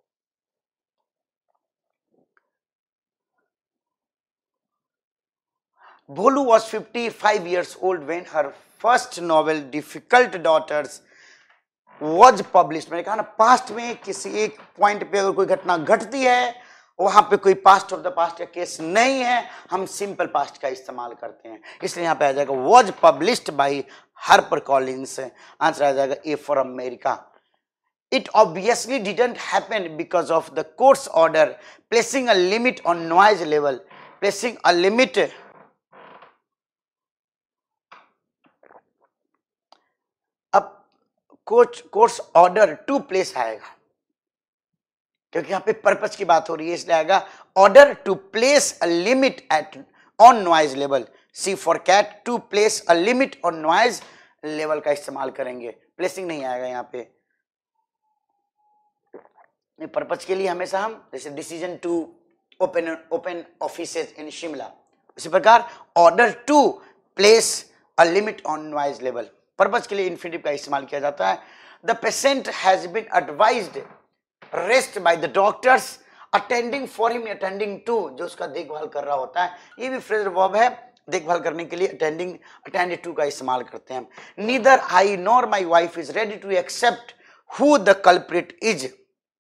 Bholu was 55 years old when her first novel Difficult Daughters was published। मैंने कहा ना पास्ट में किसी एक पॉइंट पे अगर कोई घटना घटती है, वहां पे कोई पास्ट ऑफ द पास्ट का केस नहीं है, हम सिंपल पास्ट का इस्तेमाल करते हैं, इसलिए यहाँ पे आ जाएगा was published by Harper Collins। Answer आ जाएगा A for America। It obviously didn't happen because of the court's order placing a limit on noise level, placing a limit अब कोर्ट्स ऑर्डर टू प्लेस आएगा क्योंकि यहाँ पे पर्पस की बात हो रही है, इसलिए आएगा order to place a limit at on noise level. C for cat, to place a limit on noise level का इस्तेमाल करेंगे, प्लेसिंग नहीं आएगा यहाँ पे। पर्पस के लिए हमेशा हम जैसे decision to open offices in Shimla, इसी प्रकार order to place a limit on noise level, purpose के लिए इन्फिनिटिव का इस्तेमाल किया जाता है। The patient has been advised rest by the doctors attending for him, attending to जो उसका देखभाल कर रहा होता है, ये भी फ्रेजल वर्ब है, देखभाल करने के लिए अटेंडिंग अटेंडेड टू का इस्तेमाल करते हैं। Neither I nor my wife is ready to accept who the culprit is.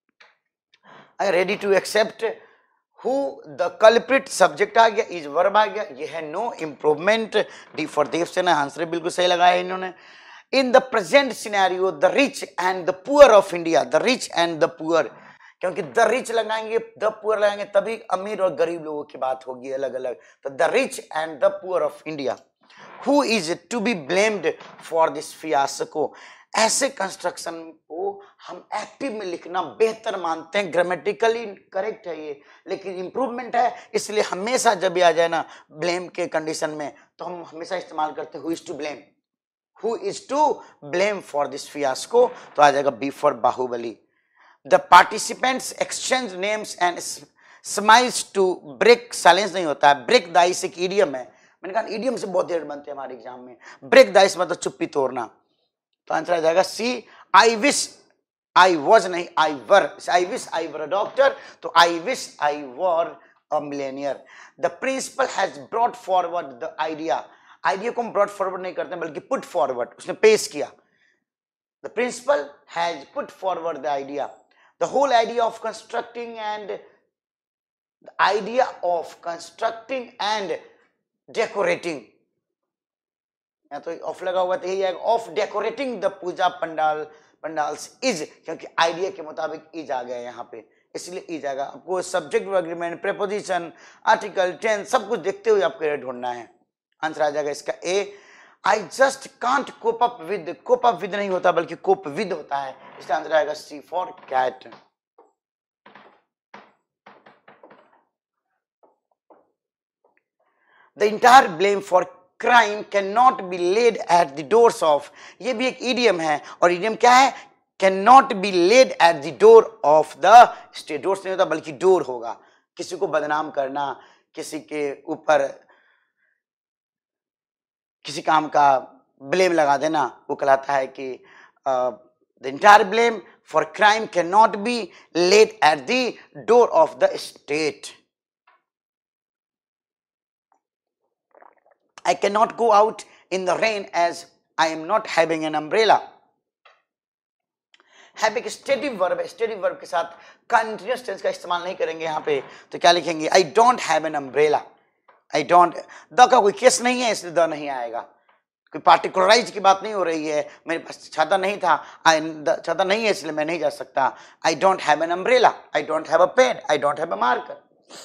Ready to accept who the culprit subject आ गया, इज वर्ब आ गया, ये है no improvement. D for Devasena, answer बिल्कुल सही लगाया इन्होंने। In the present scenario the rich and the poor of India, the rich and the poor, क्योंकि द रिच लगाएंगे द पुअर लगाएंगे तभी अमीर और गरीब लोगों की बात होगी अलग अलग, तो the rich and the poor of India. Who is to be blamed for this fiasco. ऐसे कंस्ट्रक्शन को हम एक्टिव में लिखना बेहतर मानते हैं, ग्रामेटिकली करेक्ट है ये, लेकिन इंप्रूवमेंट है, इसलिए हमेशा जब भी आ जाए ना ब्लेम के कंडीशन में तो हम हमेशा इस्तेमाल करते हैं who is to blame, who is to blame for this fiasco, तो आ जाएगा B for Baahubali. The participants exchange names and smiles to break silence नहीं होता है, ब्रेक द आइस एक इडियम है, मैंने कहा इडियम से बहुत देर बनते हैं हमारे एग्जाम में। ब्रेक द आइस मतलब चुप्पी तोड़ना, तो आंसर आ जाएगा सी। आई विश आई वॉज नहीं आई वर, आई wish I were a doctor, तो I wish I were a millionaire. The principal has brought forward the idea, idea को हम ब्रॉट फॉरवर्ड नहीं करते बल्कि पुट फॉरवर्ड, उसने पेश किया। The principal has put forward the idea, the whole idea of constructing and the idea of constructing and decorating, या तो ऑफ लगा हुआ तो यही आएगा of decorating the puja pandals is, क्योंकि आइडिया के मुताबिक इज आ गया यहाँ पे, इसलिए इज आएगा। आपको subject agreement, preposition, article, tense सब कुछ देखते हुए आपको ढूंढना है। आंसर आ जाएगा इसका A. I just can't cope up with, cope up with नहीं होता बल्कि कोप विद होता है, इसका आंसर आएगा C for cat. The entire blame for crime can not be laid at the doors of, ये भी एक इडियम है, और इडियम क्या है, can not be laid at the door of the state, doors नहीं होता बल्कि डोर होगा, किसी को बदनाम करना, किसी के ऊपर किसी काम का ब्लेम लगा देना, वो कहलाता है कि the entire blame for crime can not be laid at the door of the state. I cannot go out in the rain as I am not having an umbrella। Have एक स्टेटिव वर्ब है, स्टेटिव वर्ब के साथ कंटिन्यूअस टेंस का इस्तेमाल नहीं करेंगे यहाँ पे, तो क्या लिखेंगे, I don't have an umbrella। I don't, the का कोई केस नहीं है इसलिए द नहीं आएगा, कोई पार्टिकुलराइज की बात नहीं हो रही है। मेरे पास छाता नहीं था, छाता नहीं है इसलिए मैं नहीं जा सकता। I don't have an umbrella, I don't have a pen, I don't have a marker.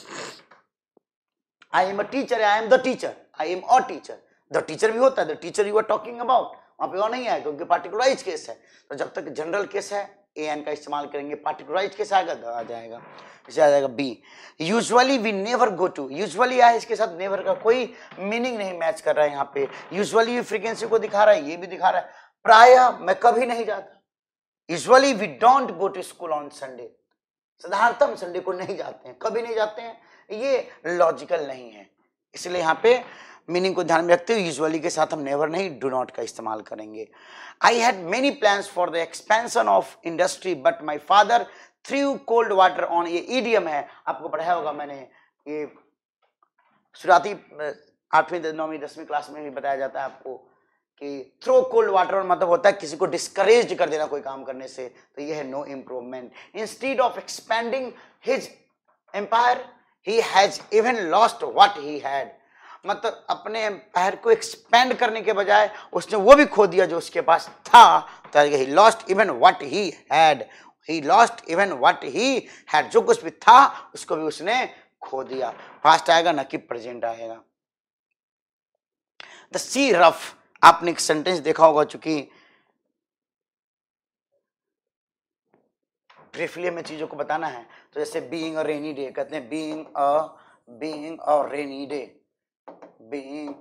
I am a teacher, I am the teacher, I am a teacher. The teacher भी होता है, the teacher you are talking about, वहां पे वो नहीं आएगा क्योंकि पार्टिकुलराइज केस है। तो जब तक जनरल केस है ए एन का इस्तेमाल करेंगे, पार्टिकुलराइज केस आएगा द आ जाएगा, इसे आ जाएगा B. Usually we never go to, usually आया इसके साथ नेवर का कोई मीनिंग नहीं मैच कर रहा है यहाँ पे। यूजुअली फ्रीक्वेंसी को दिखा रहा है, ये भी दिखा रहा है, प्रायः मैं कभी नहीं जाता। Usually we don't go to school on Sunday, साधारणतः हम संडे को नहीं जाते हैं, कभी नहीं जाते हैं, ये लॉजिकल नहीं है। इसलिए यहाँ पे मीनिंग को ध्यान में रखते हुए यूजुअली के साथ हम नेवर नहीं डू नॉट का इस्तेमाल करेंगे। I had many plans for the expansion of industry but my father threw cold water on, ये ईडियम है, आपको पढ़ाया होगा मैंने, ये शुरुआती 8वीं 9वीं 10वीं क्लास में भी बताया जाता है आपको कि थ्रो कोल्ड वाटर मतलब होता है किसी को डिस्करेज कर देना कोई काम करने से, तो ये है no improvement. Instead of expanding his empire he has even lost what he had, मतलब अपने एम्पायर को एक्सपेंड करने के बजाय उसने वो भी खो दिया जो उसके पास था। तो he lost even what he had, he lost even what he had, जो कुछ भी था उसको भी उसने खो दिया। पास्ट आएगा ना कि प्रेजेंट आएगा। द सी रफ, आपने एक सेंटेंस देखा होगा, चूंकि ब्रीफली हमें चीजों को बताना है, तो जैसे बीइंग अ रेनी डे कहते हैं, being a rainy day, being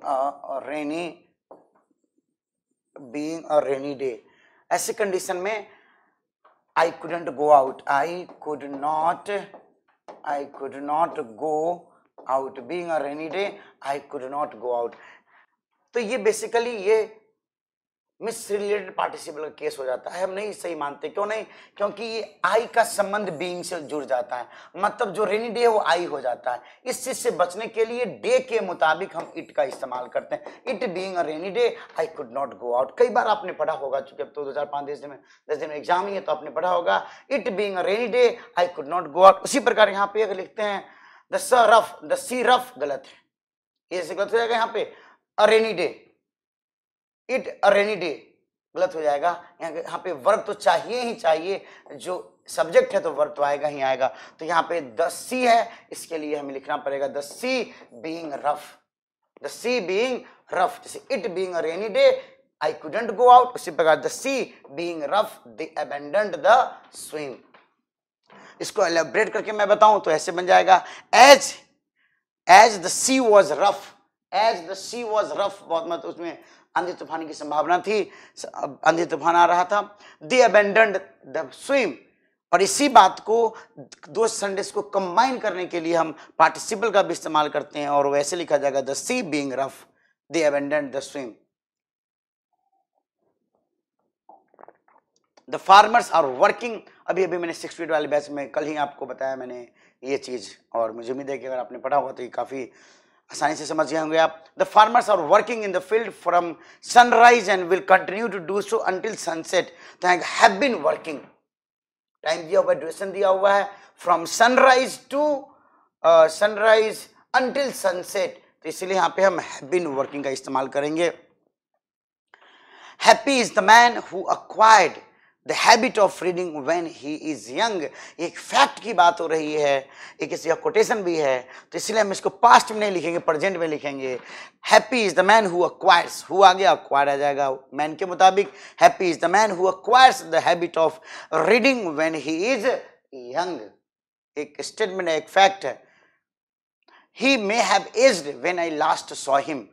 a rainy day. ऐसे कंडीशन में I couldn't go out, I could not go out, being a rainy day I could not go out. तो ये बेसिकली ये मिस रिलेटेड पार्टिसिपल का केस हो जाता है, हम नहीं सही मानते। क्यों नहीं? क्योंकि ये आई का संबंध बीइंग से जुड़ जाता है, मतलब जो रेनी डे है वो आई हो जाता है। इस चीज से बचने के लिए डे के मुताबिक हम इट का इस्तेमाल करते हैं। It being a rainy day I could not go out, कई बार आपने पढ़ा होगा, चूंकि अब तो 10 दिन में एग्जाम ही है तो आपने पढ़ा होगा, it being a rainy day I could not go out. उसी प्रकार यहाँ पे अगर लिखते हैं द सी रफ, गलत है, ये गलत हो जाएगा। यहाँ पे a rainy day, it a rainy day गलत हो जाएगा। यहाँ पे वर्ब तो चाहिए ही चाहिए, जो सब्जेक्ट है तो वर्ब तो आएगा ही आएगा। तो यहाँ पे द सी है, इसके लिए हमें लिखना पड़ेगा the sea being rough, the sea being rough. जैसे it being a rainy day I couldn't go out, उसी प्रकार the sea being rough they abandoned the swim. इसको एलैबोरेट करके मैं बताऊं तो ऐसे बन जाएगा, as the sea was rough, as the sea was rough, बहुत मतलब उसमें आंधी तूफान की संभावना थी, आंधी तूफान आ रहा था। दे अबैंडन्ड द स्विम, और इसी बात को दो सेंटेंस को कंबाइन करने के लिए हम पार्टिसिपल का भी इस्तेमाल करते हैं, और वैसे लिखा जाएगा the sea being rough they abandoned the swim. The farmers are working, अभी मैंने 6 फीट वाले बैच में कल ही आपको बताया मैंने ये चीज, और मुझे उम्मीद है कि अगर आपने पढ़ा हुआ तो ये काफी आसानी से समझ गए होंगे आप। The farmers are working in the field from sunrise and will continue to do so until sunset, तो हैव बीन वर्किंग, टाइम दिया हुआ है, ड्यूरेशन दिया हुआ है, from sunrise to sunrise until sunset, तो इसलिए यहाँ पे हम हैव बीन वर्किंग का इस्तेमाल करेंगे। Happy is the man who acquired the habit of reading when he is young, एक फैक्ट की बात हो रही है, एक इसका कोटेशन भी है, तो इसलिए हम इसको पास्ट में नहीं लिखेंगे, प्रेजेंट में लिखेंगे। Happy is the man who acquires, who आ गया, अक्वायर आ जाएगा मैन के मुताबिक। Happy is the man who acquires the habit of reading when he is young, एक स्टेटमेंट है, एक फैक्ट है। He may have aged when I last saw him,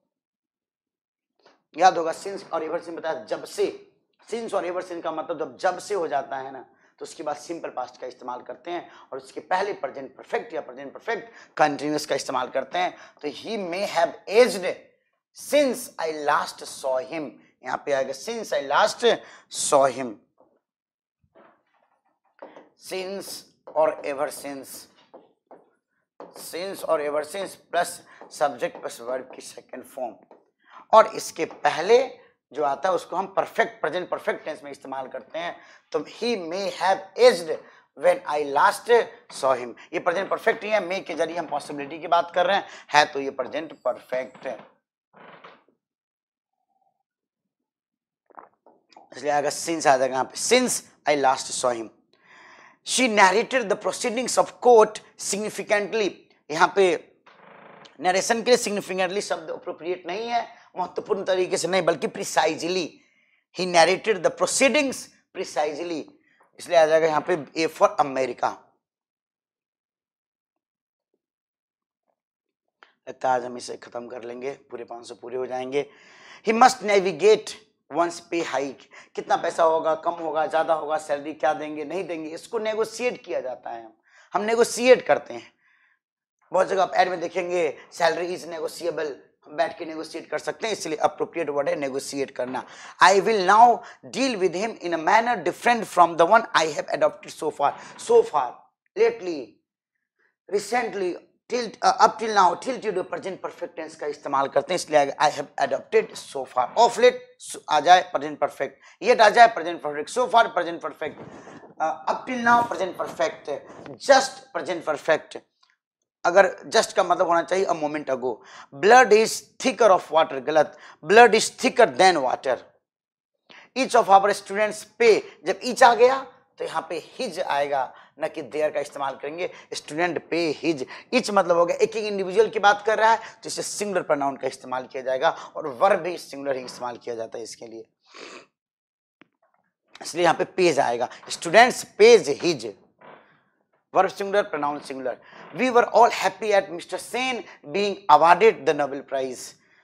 याद होगा सिंस और एवर सिंस बताया, जब से, सिंस और एवर सिंस का मतलब जब से हो जाता है ना, तो उसके बाद सिंपल पास्ट का इस्तेमाल करते हैं, और उसके पहले प्रेजेंट परफेक्ट या प्रेजेंट परफेक्ट कंटिन्यूअस का इस्तेमाल करते हैं। तो he may have aged since I last saw him, यहां पे आएगा since I last saw him. Since और एवर सिंस, सिंस और ever since plus subject plus verb की सेकंड फॉर्म, और इसके पहले जो आता है उसको हम परफेक्ट प्रेजेंट परफेक्ट टेंस में इस्तेमाल करते हैं। तो he may have aged when I last saw him। ये प्रेजेंट परफेक्ट ही है, मे के जरिए हम पॉसिबिलिटी की बात कर रहे हैं, है तो ये प्रेजेंट परफेक्ट है, इसलिए आएगा सिंस आ जाएगा यहाँ पे, since I last saw him। She narrated the proceedings of court significantly। यहाँ पे नरेशन के लिए significantly शब्द अप्रोप्रिएट नहीं है, महत्वपूर्ण तरीके से नहीं, बल्कि precisely. He narrated the proceedings precisely, इसलिए आ जाएगा यहाँ पे A for अमेरिका। लगता है आज हम इसे खत्म कर लेंगे, पूरे 500 पूरे हो जाएंगे। He must navigate once pay hike। कितना पैसा होगा, कम होगा, ज्यादा होगा, सैलरी क्या देंगे, नहीं देंगे, इसको नेगोशिएट किया जाता है। हम नेगोशिएट करते हैं, बहुत जगह आप एड में देखेंगे सैलरी इज नेगोशिएबल, हम बैठ के नेगोशिएट कर सकते हैं, इसलिए अप्रोप्रिएट वर्ड है नेगोशिएट करना। I will now deal with him in a manner different from the one I have adopted so far. So far, lately, recently, till, up till now, till to present perfect tense का इस्तेमाल करते हैं, इसलिए I have adopted so far. Of late आ जाए प्रेजेंट परफेक्ट, येट आ जाए present perfect, so far present perfect, up till now present perfect, just present perfect. अगर जस्ट का मतलब होना चाहिए a moment ago. Blood is thicker of water, गलत, blood is thicker than water. Each of our students pay, जब ईच आ गया तो यहाँ पे हिज आएगा, न कि देयर का इस्तेमाल करेंगे। स्टूडेंट पे हिज, ईच मतलब हो गया एक एक इंडिविजुअल की बात कर रहा है, तो इसे सिंगुलर प्रोनाउन का इस्तेमाल किया जाएगा, और वर्ब भी सिंगुलर ही इस्तेमाल किया जाता है इसके लिए, इसलिए यहाँ पे पेज आएगा। Students pays his, verb singular, pronoun singular। We were all happy at Mr. Sen being awarded the Nobel Prize।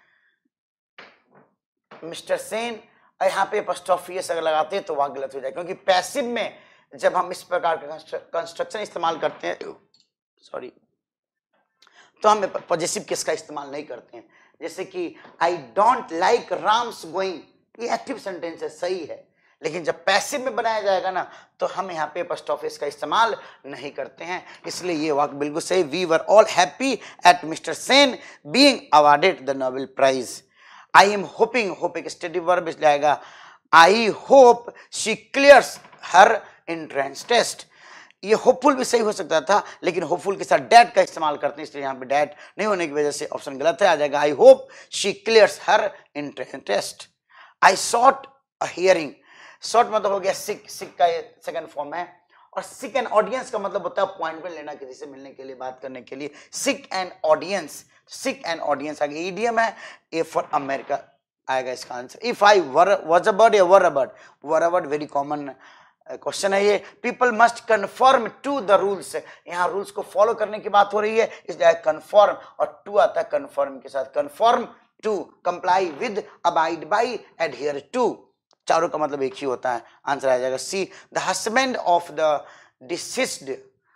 Mr. Sen, यहाँ पे apostrophe अगर लगाते हैं तो वह गलत हो जाए, क्योंकि पैसिव में जब हम इस प्रकार का कंस्ट्रक्शन इस्तेमाल करते हैं, सॉरी, तो हम पॉजिटिव केस का इस्तेमाल नहीं करते हैं। जैसे कि I don't like Ram's going, ये एक्टिव सेंटेंस है, सही है, लेकिन जब पैसिव में बनाया जाएगा ना, तो हम यहाँ पे apostrophe का इस्तेमाल नहीं करते हैं, इसलिए ये वाक्य बिल्कुल सही। We were all happy at mister Sen being awarded the Nobel prize. I am hoping, hope एक स्टेटिव वर्ब, इसलिए आएगा I hope she clears her entrance test. ये होपफुल भी सही हो सकता था, लेकिन होपफुल के साथ डैट का इस्तेमाल करते हैं, इसलिए यहाँ पे डैट नहीं होने की वजह से ऑप्शन गलत है, आ जाएगा I hope she clears her entrance test. I sought a hearing, short मतलब हो गया सिक, सिक का सेकंड फॉर्म है, और सिक एंड ऑडियंस का मतलब होता है अपॉइंटमेंट लेना, किसी से मिलने के लिए, बात करने के लिए। Seek and audience, seek and audience आगे ईडियम है, ए फॉर अमेरिका आएगा इसका आंसर। If I was a bird या were a bird, were a bird very common question है ये। People must confirm to the rules, यहाँ रूल्स को फॉलो करने की बात हो रही है, इसलिए कन्फर्म, और टू आता है कन्फर्म के साथ। Confirm to, comply with, abide by, adhere to, चारों का मतलब एक ही होता है, आंसर आ जाएगा C. The husband of the deceased,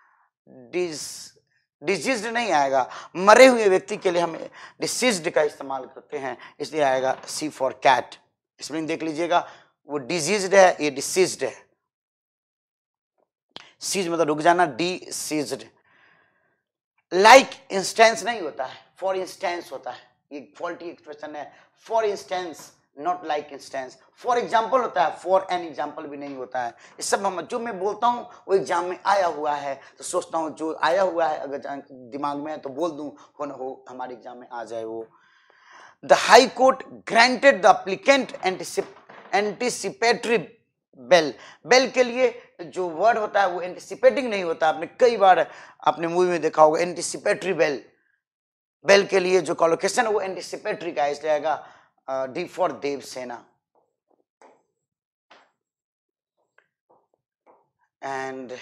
diseased नहीं आएगा, मरे हुए व्यक्ति के लिए हम डिसीज्ड का इस्तेमाल करते हैं, इसलिए आएगा सी फॉर कैट। स्पेलिंग देख लीजिएगा, वो डिजीज्ड है, ये डिसीज्ड है। सीज मतलब रुक जाना, डिसीज्ड। लाइक इंस्टेंस नहीं होता है, फॉर इंस्टेंस होता है, ये फॉल्टी एक्सप्रेशन है। For instance, not like instance. For example होता है, फॉर एन एग्जाम्पल भी नहीं होता है। इस सब हम जो मैं बोलता हूँ वो एग्जाम में आया हुआ है, तो सोचता हूँ जो आया हुआ है अगर दिमाग में है तो बोल दूं, हो न हो हमारे एग्जाम में आ जाए वो। The high court granted the applicant anticipatory bail. Bail के लिए जो वर्ड होता है वो एंटिसिपेटिंग नहीं होता, आपने कई बार आपने मूवी में देखा होगा एंटिसिपेटरी बेल। बेल के लिए जो कॉलोकेशन है वो एंटिसिपेटरी का है, इसलिए आएगा D for Devasena. And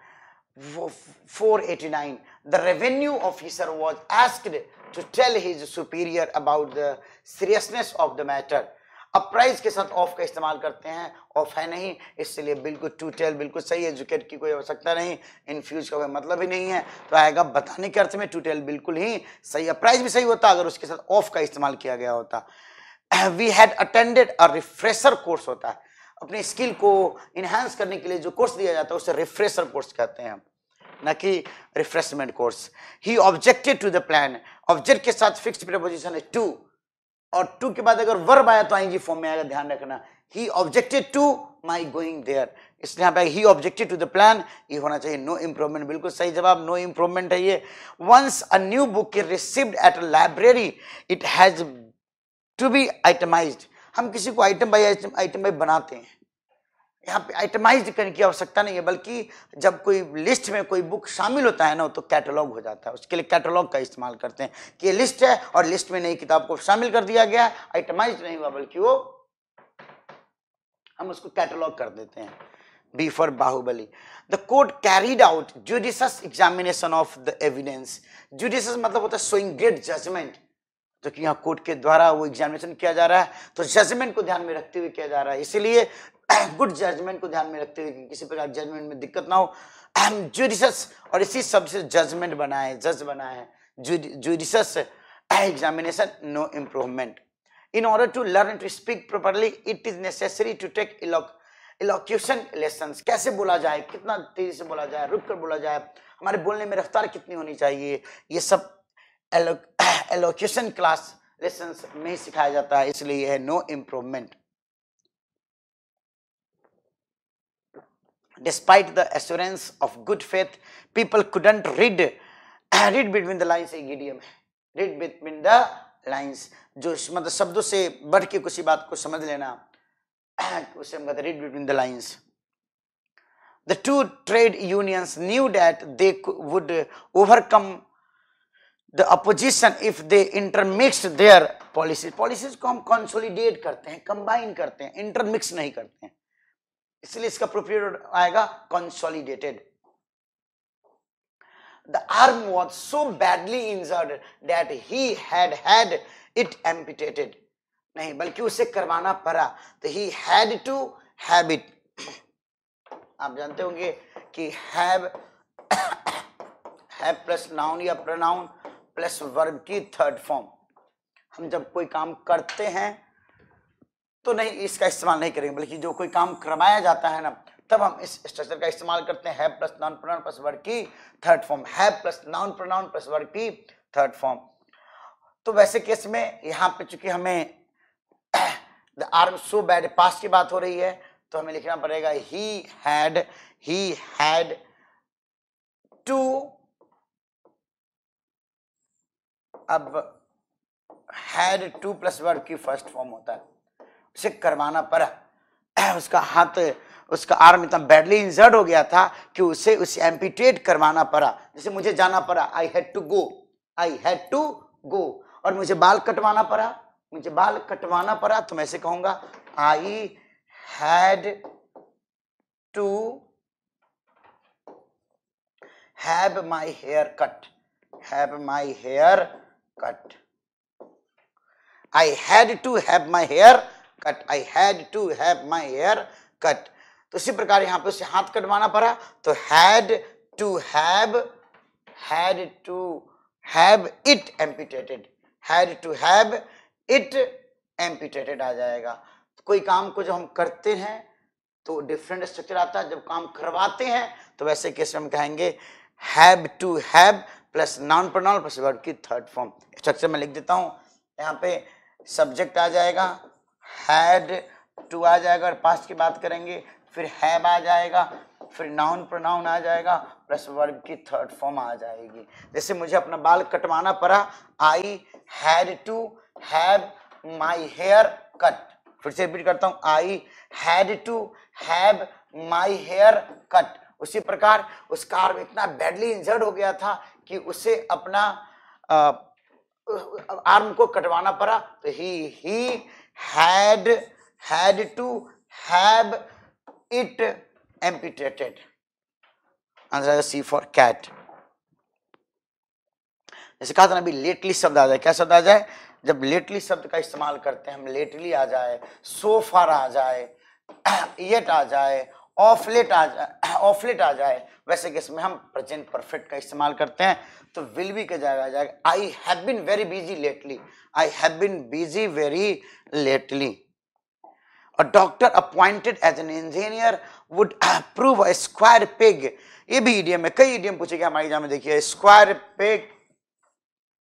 489, the revenue officer was asked to tell his superior about the seriousness of the matter। अब प्राइस के साथ ऑफ का इस्तेमाल करते हैं, ऑफ है नहीं, इसलिए बिल्कुल टू टेल बिल्कुल सही, एजुकेट की कोई आवश्यकता नहीं, इन्फ्यूज का कोई मतलब ही नहीं है, तो आएगा बताने के अर्थ में टू टेल बिल्कुल ही सही है। प्राइस भी सही होता अगर उसके साथ ऑफ का इस्तेमाल किया गया होता। We had attended a refresher course होता है, अपनी स्किल को इनहांस करने के लिए जो कोर्स दिया जाता है उसे रिफ्रेशर कोर्स कहते हैं, ना कि refreshment course. He objected to the plan, object के साथ फिक्स्ड प्रीपोजिशन है टू, और टू के बाद अगर वर्ब आया तो आईएनजी फॉर्म में आएगा, ध्यान रखना। He objected to my going there, इसलिए यहाँ पे he objected to the plan, ये होना चाहिए नो इम्प्रूवमेंट, बिल्कुल सही जवाब, नो इम्प्रूवमेंट है ये। Once a new book is received at a library it has to be itemised, हम किसी को आइटम बाय बनाते हैं, यहाँ पे आइटमाइज करने की आवश्यकता नहीं है, बल्कि जब कोई लिस्ट में कोई बुक शामिल होता है ना तो कैटलॉग हो जाता है, उसके लिए कैटलॉग का इस्तेमाल करते हैं कि ये लिस्ट है और लिस्ट में नई किताब को शामिल कर दिया गया, आइटमाइज नहीं हुआ बल्कि वो हम उसको कैटलॉग कर देते हैं। B for Baahubali. The court carried out judicious examination of the evidence, judicious मतलब होता है शोइंग ग्रेट जजमेंट, तो कि यहाँ कोर्ट के द्वारा वो एग्जामिनेशन किया जा रहा है तो जजमेंट को ध्यान में रखते हुए किया जा रहा है, इसीलिए गुड जजमेंट को ध्यान में रखते हुए किसी प्रकार जजमेंट में दिक्कत ना हो, जुडिशियस, और इसी शब्द से जजमेंट बना है, जज बना है, judicious examination, no improvement. In order to learn to speak properly, it is necessary to take elocution lessons, कैसे बोला जाए, कितना तेजी से बोला जाए, रुक कर बोला जाए, हमारे बोलने में रफ्तार कितनी होनी चाहिए, ये सब elocution क्लास लेसन्स में ही सिखाया जाता है, इसलिए यह है no improvement. Despite the assurance of good faith, people couldn't read between the lines, एक idiom है, read between the lines, जो मतलब शब्दों से बढ़ के किसी बात को समझ लेना, उसे हम कहते हैं read between the lines। The two trade unions knew that they would overcome the opposition if they intermixed their policies, policies को हम consolidate करते हैं, combine करते हैं, intermix नहीं करते हैं, इसलिए इसका प्रोप्रिएट आएगा consolidated. The arm was so badly injured that he had it amputated, नहीं बल्कि उसे करवाना पड़ा, तो he had to have it। आप जानते होंगे कि have प्लस नाउन या प्रोनाउन प्लस वर्ब की थर्ड फॉर्म, हम जब कोई काम करते हैं तो नहीं इसका इस्तेमाल नहीं करेंगे, बल्कि जो कोई काम करवाया जाता है ना तब हम इस स्ट्रक्चर का इस्तेमाल करते हैं, have plus noun pronoun plus verb की third form, have plus noun pronoun plus verb की थर्ड फॉर्म। तो वैसे केस में यहाँ पे चूंकि हमें the arm so bad past की बात हो रही है तो हमें लिखना पड़ेगा ही हैड टू, अब हैड टू प्लस वर्ब की फर्स्ट फॉर्म होता है, उसे करवाना पड़ा, उसका हाथ, उसका आर्म इतना बैडली इंजर्ड हो गया था कि उसे एम्पिटेट करवाना पड़ा, जैसे मुझे जाना पड़ा, आई हैड टू गो, और मुझे बाल कटवाना पड़ा, तो मैं ऐसे कहूंगा I had to have my hair cut, I had to have my hair cut, तो इसी प्रकार यहाँ पे उसे हाथ कटवाना पड़ा, तो had to have it amputated आ जाएगा। तो कोई काम को जब हम करते हैं तो डिफरेंट स्ट्रक्चर आता है, जब काम करवाते हैं तो वैसे केस में हम कहेंगे have to have plus noun pronoun plus verb की थर्ड फॉर्म। स्ट्रक्चर में लिख देता हूं, यहाँ पे सब्जेक्ट आ जाएगा, हैड टू आ जाएगा और पास्ट की बात करेंगे, फिर हैव आ जाएगा, फिर नाउन प्रोनाउन आ जाएगा प्लस वर्ब की थर्ड फॉर्म आ जाएगी। जैसे मुझे अपना बाल कटवाना पड़ा, I had to have my hair cut, फिर से रिपीट करता हूं, I had to have my hair cut. उसी प्रकार उसका आर्म इतना बैडली इंजर्ड हो गया था कि उसे अपना आर्म को कटवाना पड़ा, तो he had to have it amputated. Answer C for cat. जैसे कहा था ना अभी लेटली शब्द आ जाए, क्या शब्द आ जाए, जब लेटली शब्द का इस्तेमाल करते हैं हम, लेटली आ जाए, सो फार आ जाए, येट आ जाए, ऑफ लेट आ जाए, वैसे केस में हम प्रेजेंट परफेक्ट का इस्तेमाल करते हैं, तो विल बी के जाएगा I have been very busy lately, A doctor appointed as an engineer would prove a square peg, ये भी idiom है, कई idiom पूछे गए हमारे एग्जाम में, देखिए square peg,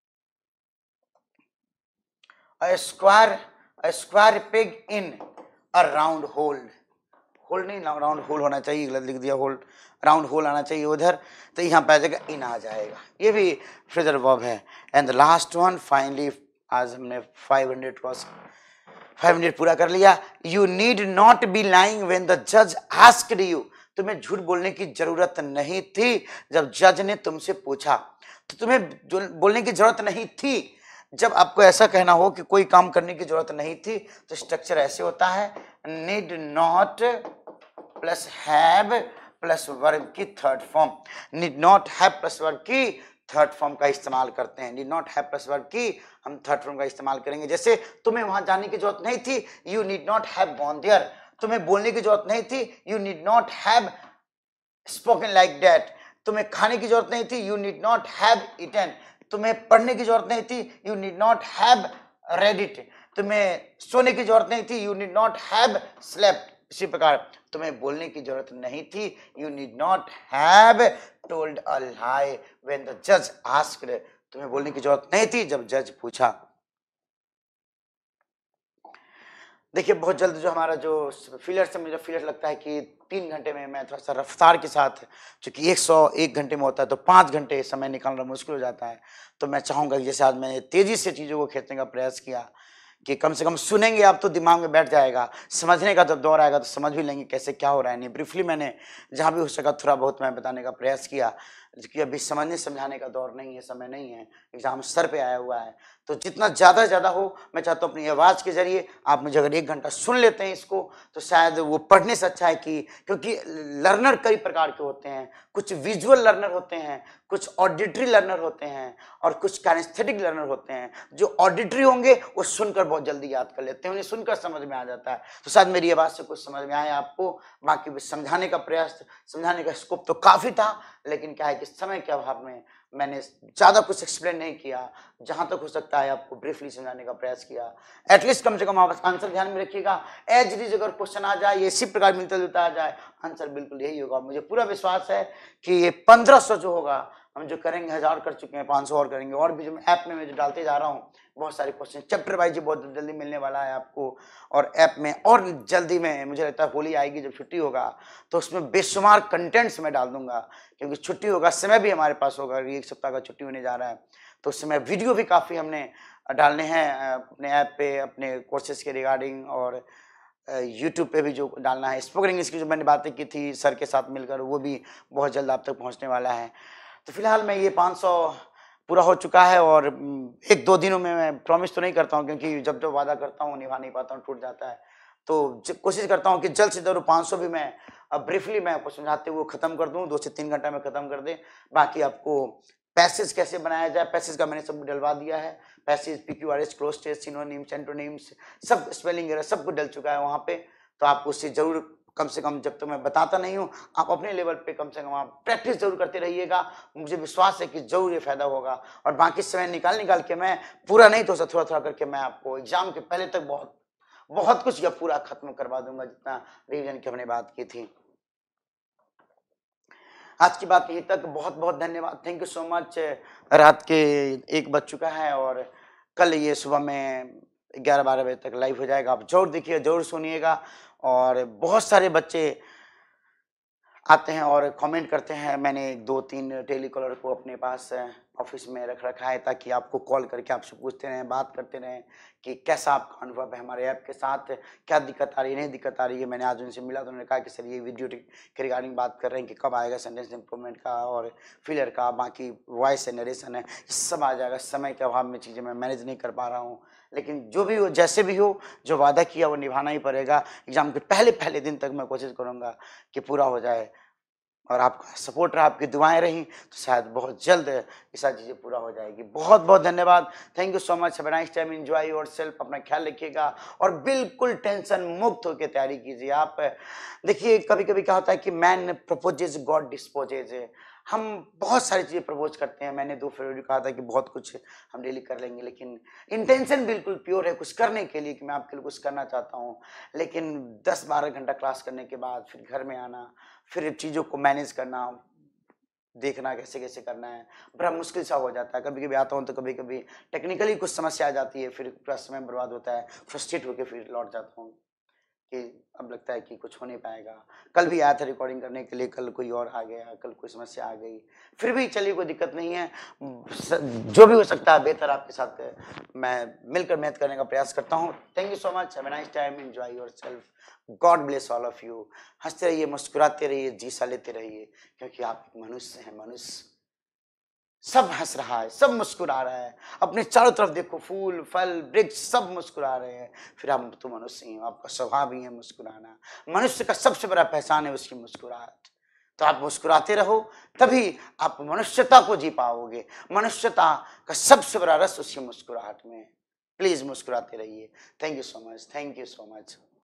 a square peg in a round hole, hole नहीं राउंड होल होना चाहिए, गलत लिख दिया, होल राउंड होल आना चाहिए उधर, तो यहाँ पे आ जाएगा इन आ जाएगा, ये भी फ्रेजल वर्ब है। And the last one finally, आज हमने 500 क्रॉस 500 पूरा कर लिया। You need not be lying when the जज आस्क्ड यू, तुम्हें झूठ बोलने की जरूरत नहीं थी जब जज ने तुमसे पूछा, तो तुम्हें बोलने की जरूरत नहीं थी। जब आपको ऐसा कहना हो कि कोई काम करने की जरूरत नहीं थी, तो स्ट्रक्चर ऐसे होता है, need not plus have plus verb की third form, need not have plus verb की थर्ड फॉर्म का इस्तेमाल करते हैं। Need not have plus verb की हम थर्ड फॉर्म का इस्तेमाल करेंगे। जैसे तुम्हें वहां जाने की जरूरत नहीं थी, you need not have gone there, तुम्हें बोलने की जरूरत नहीं थी, you need not have spoken like that, तुम्हें खाने की जरूरत नहीं थी, you need not have eaten, तुम्हें पढ़ने की जरूरत नहीं थी, you need not have read it, तुम्हें सोने की जरूरत नहीं थी, you need not have slept. इसी प्रकार तुम्हें बोलने की जरूरत नहीं थी, you need not have told a lie when the जज आस्क्ड, तुम्हें बोलने की जरूरत नहीं थी जब जज पूछा। देखिए बहुत जल्द जो हमारा जो फिलर से मुझे फिलर लगता है कि 3 घंटे में मैं थोड़ा सा रफ्तार के साथ, चूंकि 101 घंटे में होता है तो 5 घंटे समय निकालना मुश्किल हो जाता है, तो मैं चाहूंगा कि जैसे आज मैंने तेजी से चीज़ों को खींचने का प्रयास किया कि कम से कम सुनेंगे आप तो दिमाग में बैठ जाएगा, समझने का जब दौर आएगा तो समझ भी लेंगे कैसे क्या हो रहा है। नहीं, ब्रीफली मैंने जहाँ भी हो सका थोड़ा बहुत मैं बताने का प्रयास किया, क्योंकि अभी समझने समझाने का दौर नहीं है, समय नहीं है, एग्जाम सर पे आया हुआ है, तो जितना ज़्यादा से ज़्यादा हो, मैं चाहता हूँ अपनी आवाज़ के जरिए आप मुझे अगर 1 घंटा सुन लेते हैं इसको, तो शायद वो पढ़ने से अच्छा है कि, क्योंकि लर्नर कई प्रकार के होते हैं, कुछ विजुअल लर्नर होते हैं, कुछ ऑडिटरी लर्नर होते हैं और कुछ काइनेस्थेटिक लर्नर होते हैं। जो ऑडिटरी होंगे वो सुनकर बहुत जल्दी याद कर लेते हैं, उन्हें सुनकर समझ में आ जाता है, तो शायद मेरी आवाज़ से कुछ समझ में आए आपको। बाकी समझाने का प्रयास, समझाने का स्कोप तो काफ़ी था, लेकिन क्या है कि समय के अभाव में मैंने ज़्यादा कुछ एक्सप्लेन नहीं किया, जहाँ तक हो सकता है आपको ब्रीफली समझाने का प्रयास किया। एटलीस्ट कम से कम आप आंसर ध्यान में रखिएगा, एज इट इज अगर क्वेश्चन आ जाए, इसी प्रकार मिलता जुलता आ जाए, आंसर बिल्कुल यही होगा। मुझे पूरा विश्वास है कि ये 1500 जो होगा, हम जो करेंगे 1000 कर चुके हैं, 500 और करेंगे, और भी जो ऐप में मैं जो डालते जा रहा हूँ बहुत सारे क्वेश्चन चैप्टर वाइज बहुत जल्दी मिलने वाला है आपको, और ऐप में और जल्दी में मुझे लगता है होली आएगी जब छुट्टी होगा तो उसमें बेशुमार कंटेंट्स मैं डाल दूंगा, क्योंकि छुट्टी होगा, समय भी हमारे पास होगा, 1 सप्ताह का छुट्टी होने जा रहा है, तो उस समय वीडियो भी काफ़ी हमने डालने हैं अपने ऐप पे, अपने कोर्सेज के रिगार्डिंग, और यूट्यूब पे भी जो डालना है। स्पोकन इंग्लिश की जो मैंने बातें की थी सर के साथ मिलकर, वो भी बहुत जल्द आप तक पहुंचने वाला है। तो फिलहाल मैं ये 500 पूरा हो चुका है, और 1-2 दिनों में मैं प्रॉमिस तो नहीं करता हूँ, क्योंकि जब जब वादा करता हूँ निभा नहीं पाता हूँ, टूट जाता है, तो कोशिश करता हूँ कि जल्द से जल्द 500 भी मैं ब्रीफली मैं आपको समझाते हुए खत्म कर दूँ, 2 से 3 घंटा में खत्म कर दें। बाकी आपको पैसेज कैसे बनाया जाए, पैसेज का मैंने सब डलवा दिया है, passage PQRS cloze test synonyms antonyms सब स्पेलिंग वगैरह सब कुछ डल चुका है वहाँ पे, तो आपको उससे जरूर कम से कम, जब तक मैं बताता नहीं हूँ, आप अपने लेवल पे कम से कम आप प्रैक्टिस जरूर करते रहिएगा, मुझे विश्वास है कि जरूर ये फायदा होगा। और बाकी समय निकाल के मैं पूरा नहीं तो थोड़ा थोड़ा करके मैं आपको एग्जाम के पहले तक बहुत कुछ या पूरा खत्म करवा दूंगा, जितना रिवीजन की हमने बात की थी। आज की बात यहीं तक, बहुत बहुत धन्यवाद, थैंक यू सो मच। रात के 1 बज चुका है और कल ये सुबह में 11-12 बजे तक लाइव हो जाएगा, आप जरूर देखिए, जरूर सुनिएगा। और बहुत सारे बच्चे आते हैं और कमेंट करते हैं, मैंने 2-3 टेलीकॉलर को अपने पास ऑफिस में रख रखा है, ताकि आपको कॉल करके आपसे पूछते रहें, बात करते रहें कि कैसा आपका अनुभव है हमारे ऐप के साथ, क्या दिक्कत आ रही है, नहीं दिक्कत आ रही है। मैंने आज उनसे मिला तो उन्होंने कहा कि सर ये वीडियो के रिगार्डिंग बात कर रहे हैं कि कब आएगा सेंटेंस इंप्रूवमेंट का और फिलर का, बाकी वॉइस नरेशन है, सब आ जाएगा। समय के अभाव में चीज़ें मैं मैनेज नहीं कर पा रहा हूँ, लेकिन जो भी हो, जैसे भी हो, जो वादा किया वो निभाना ही पड़ेगा। एग्जाम के पहले दिन तक मैं कोशिश करूँगा कि पूरा हो जाए, और आपका सपोर्ट रहा, आपकी दुआएं रही, तो शायद बहुत जल्द ये सारी चीज़ें पूरा हो जाएगी। बहुत बहुत धन्यवाद, thank you so much, have a nice time, enjoy yourself, अपना ख्याल रखिएगा और बिल्कुल टेंशन मुक्त होकर तैयारी कीजिए। आप देखिए कभी कभी क्या होता है कि मैन प्रपोजेज गॉड डिस्पोजेज, हम बहुत सारी चीज़ें प्रपोज करते हैं। मैंने 2 फरवरी को कहा था कि बहुत कुछ हम डेली कर लेंगे, लेकिन इंटेंशन बिल्कुल प्योर है कुछ करने के लिए, कि मैं आपके लिए कुछ करना चाहता हूँ, लेकिन 10-12 घंटा क्लास करने के बाद फिर घर में आना, फिर चीज़ों को मैनेज करना, देखना कैसे कैसे करना है, बड़ा मुश्किल सा हो जाता है। कभी कभी आता हूँ तो कभी कभी टेक्निकली कुछ समस्या आ जाती है, फिर पूरा समय बर्बाद होता है, फ्रस्ट्रेट होकर फिर लौट जाता हूँ। कि अब लगता है कि कुछ हो नहीं पाएगा। कल भी आया था रिकॉर्डिंग करने के लिए, कल कोई और आ गया, कल कोई समस्या आ गई। फिर भी चलिए कोई दिक्कत नहीं है, जो भी हो सकता है बेहतर आपके साथ मैं मिलकर मेहनत करने का प्रयास करता हूँ। Thank you so much, have a nice time, enjoy yourself, God bless all of you. हंसते रहिए, मुस्कुराते रहिए, जीसा लेते रहिए, क्योंकि आप एक मनुष्य हैं। मनुष्य सब हंस रहा है, सब मुस्कुरा रहा है, अपने चारों तरफ देखो, फूल फल वृक्ष सब मुस्कुरा रहे हैं। फिर आप तो मनुष्य ही हो, आपका स्वभाव ही है मुस्कुराना। मनुष्य का सबसे बड़ा पहचान है उसकी मुस्कुराहट। तो आप मुस्कुराते रहो, तभी आप मनुष्यता को जी पाओगे। मनुष्यता का सबसे बड़ा रस उसकी मुस्कुराहट में है। प्लीज मुस्कुराते रहिए। Thank you so much, thank you so much.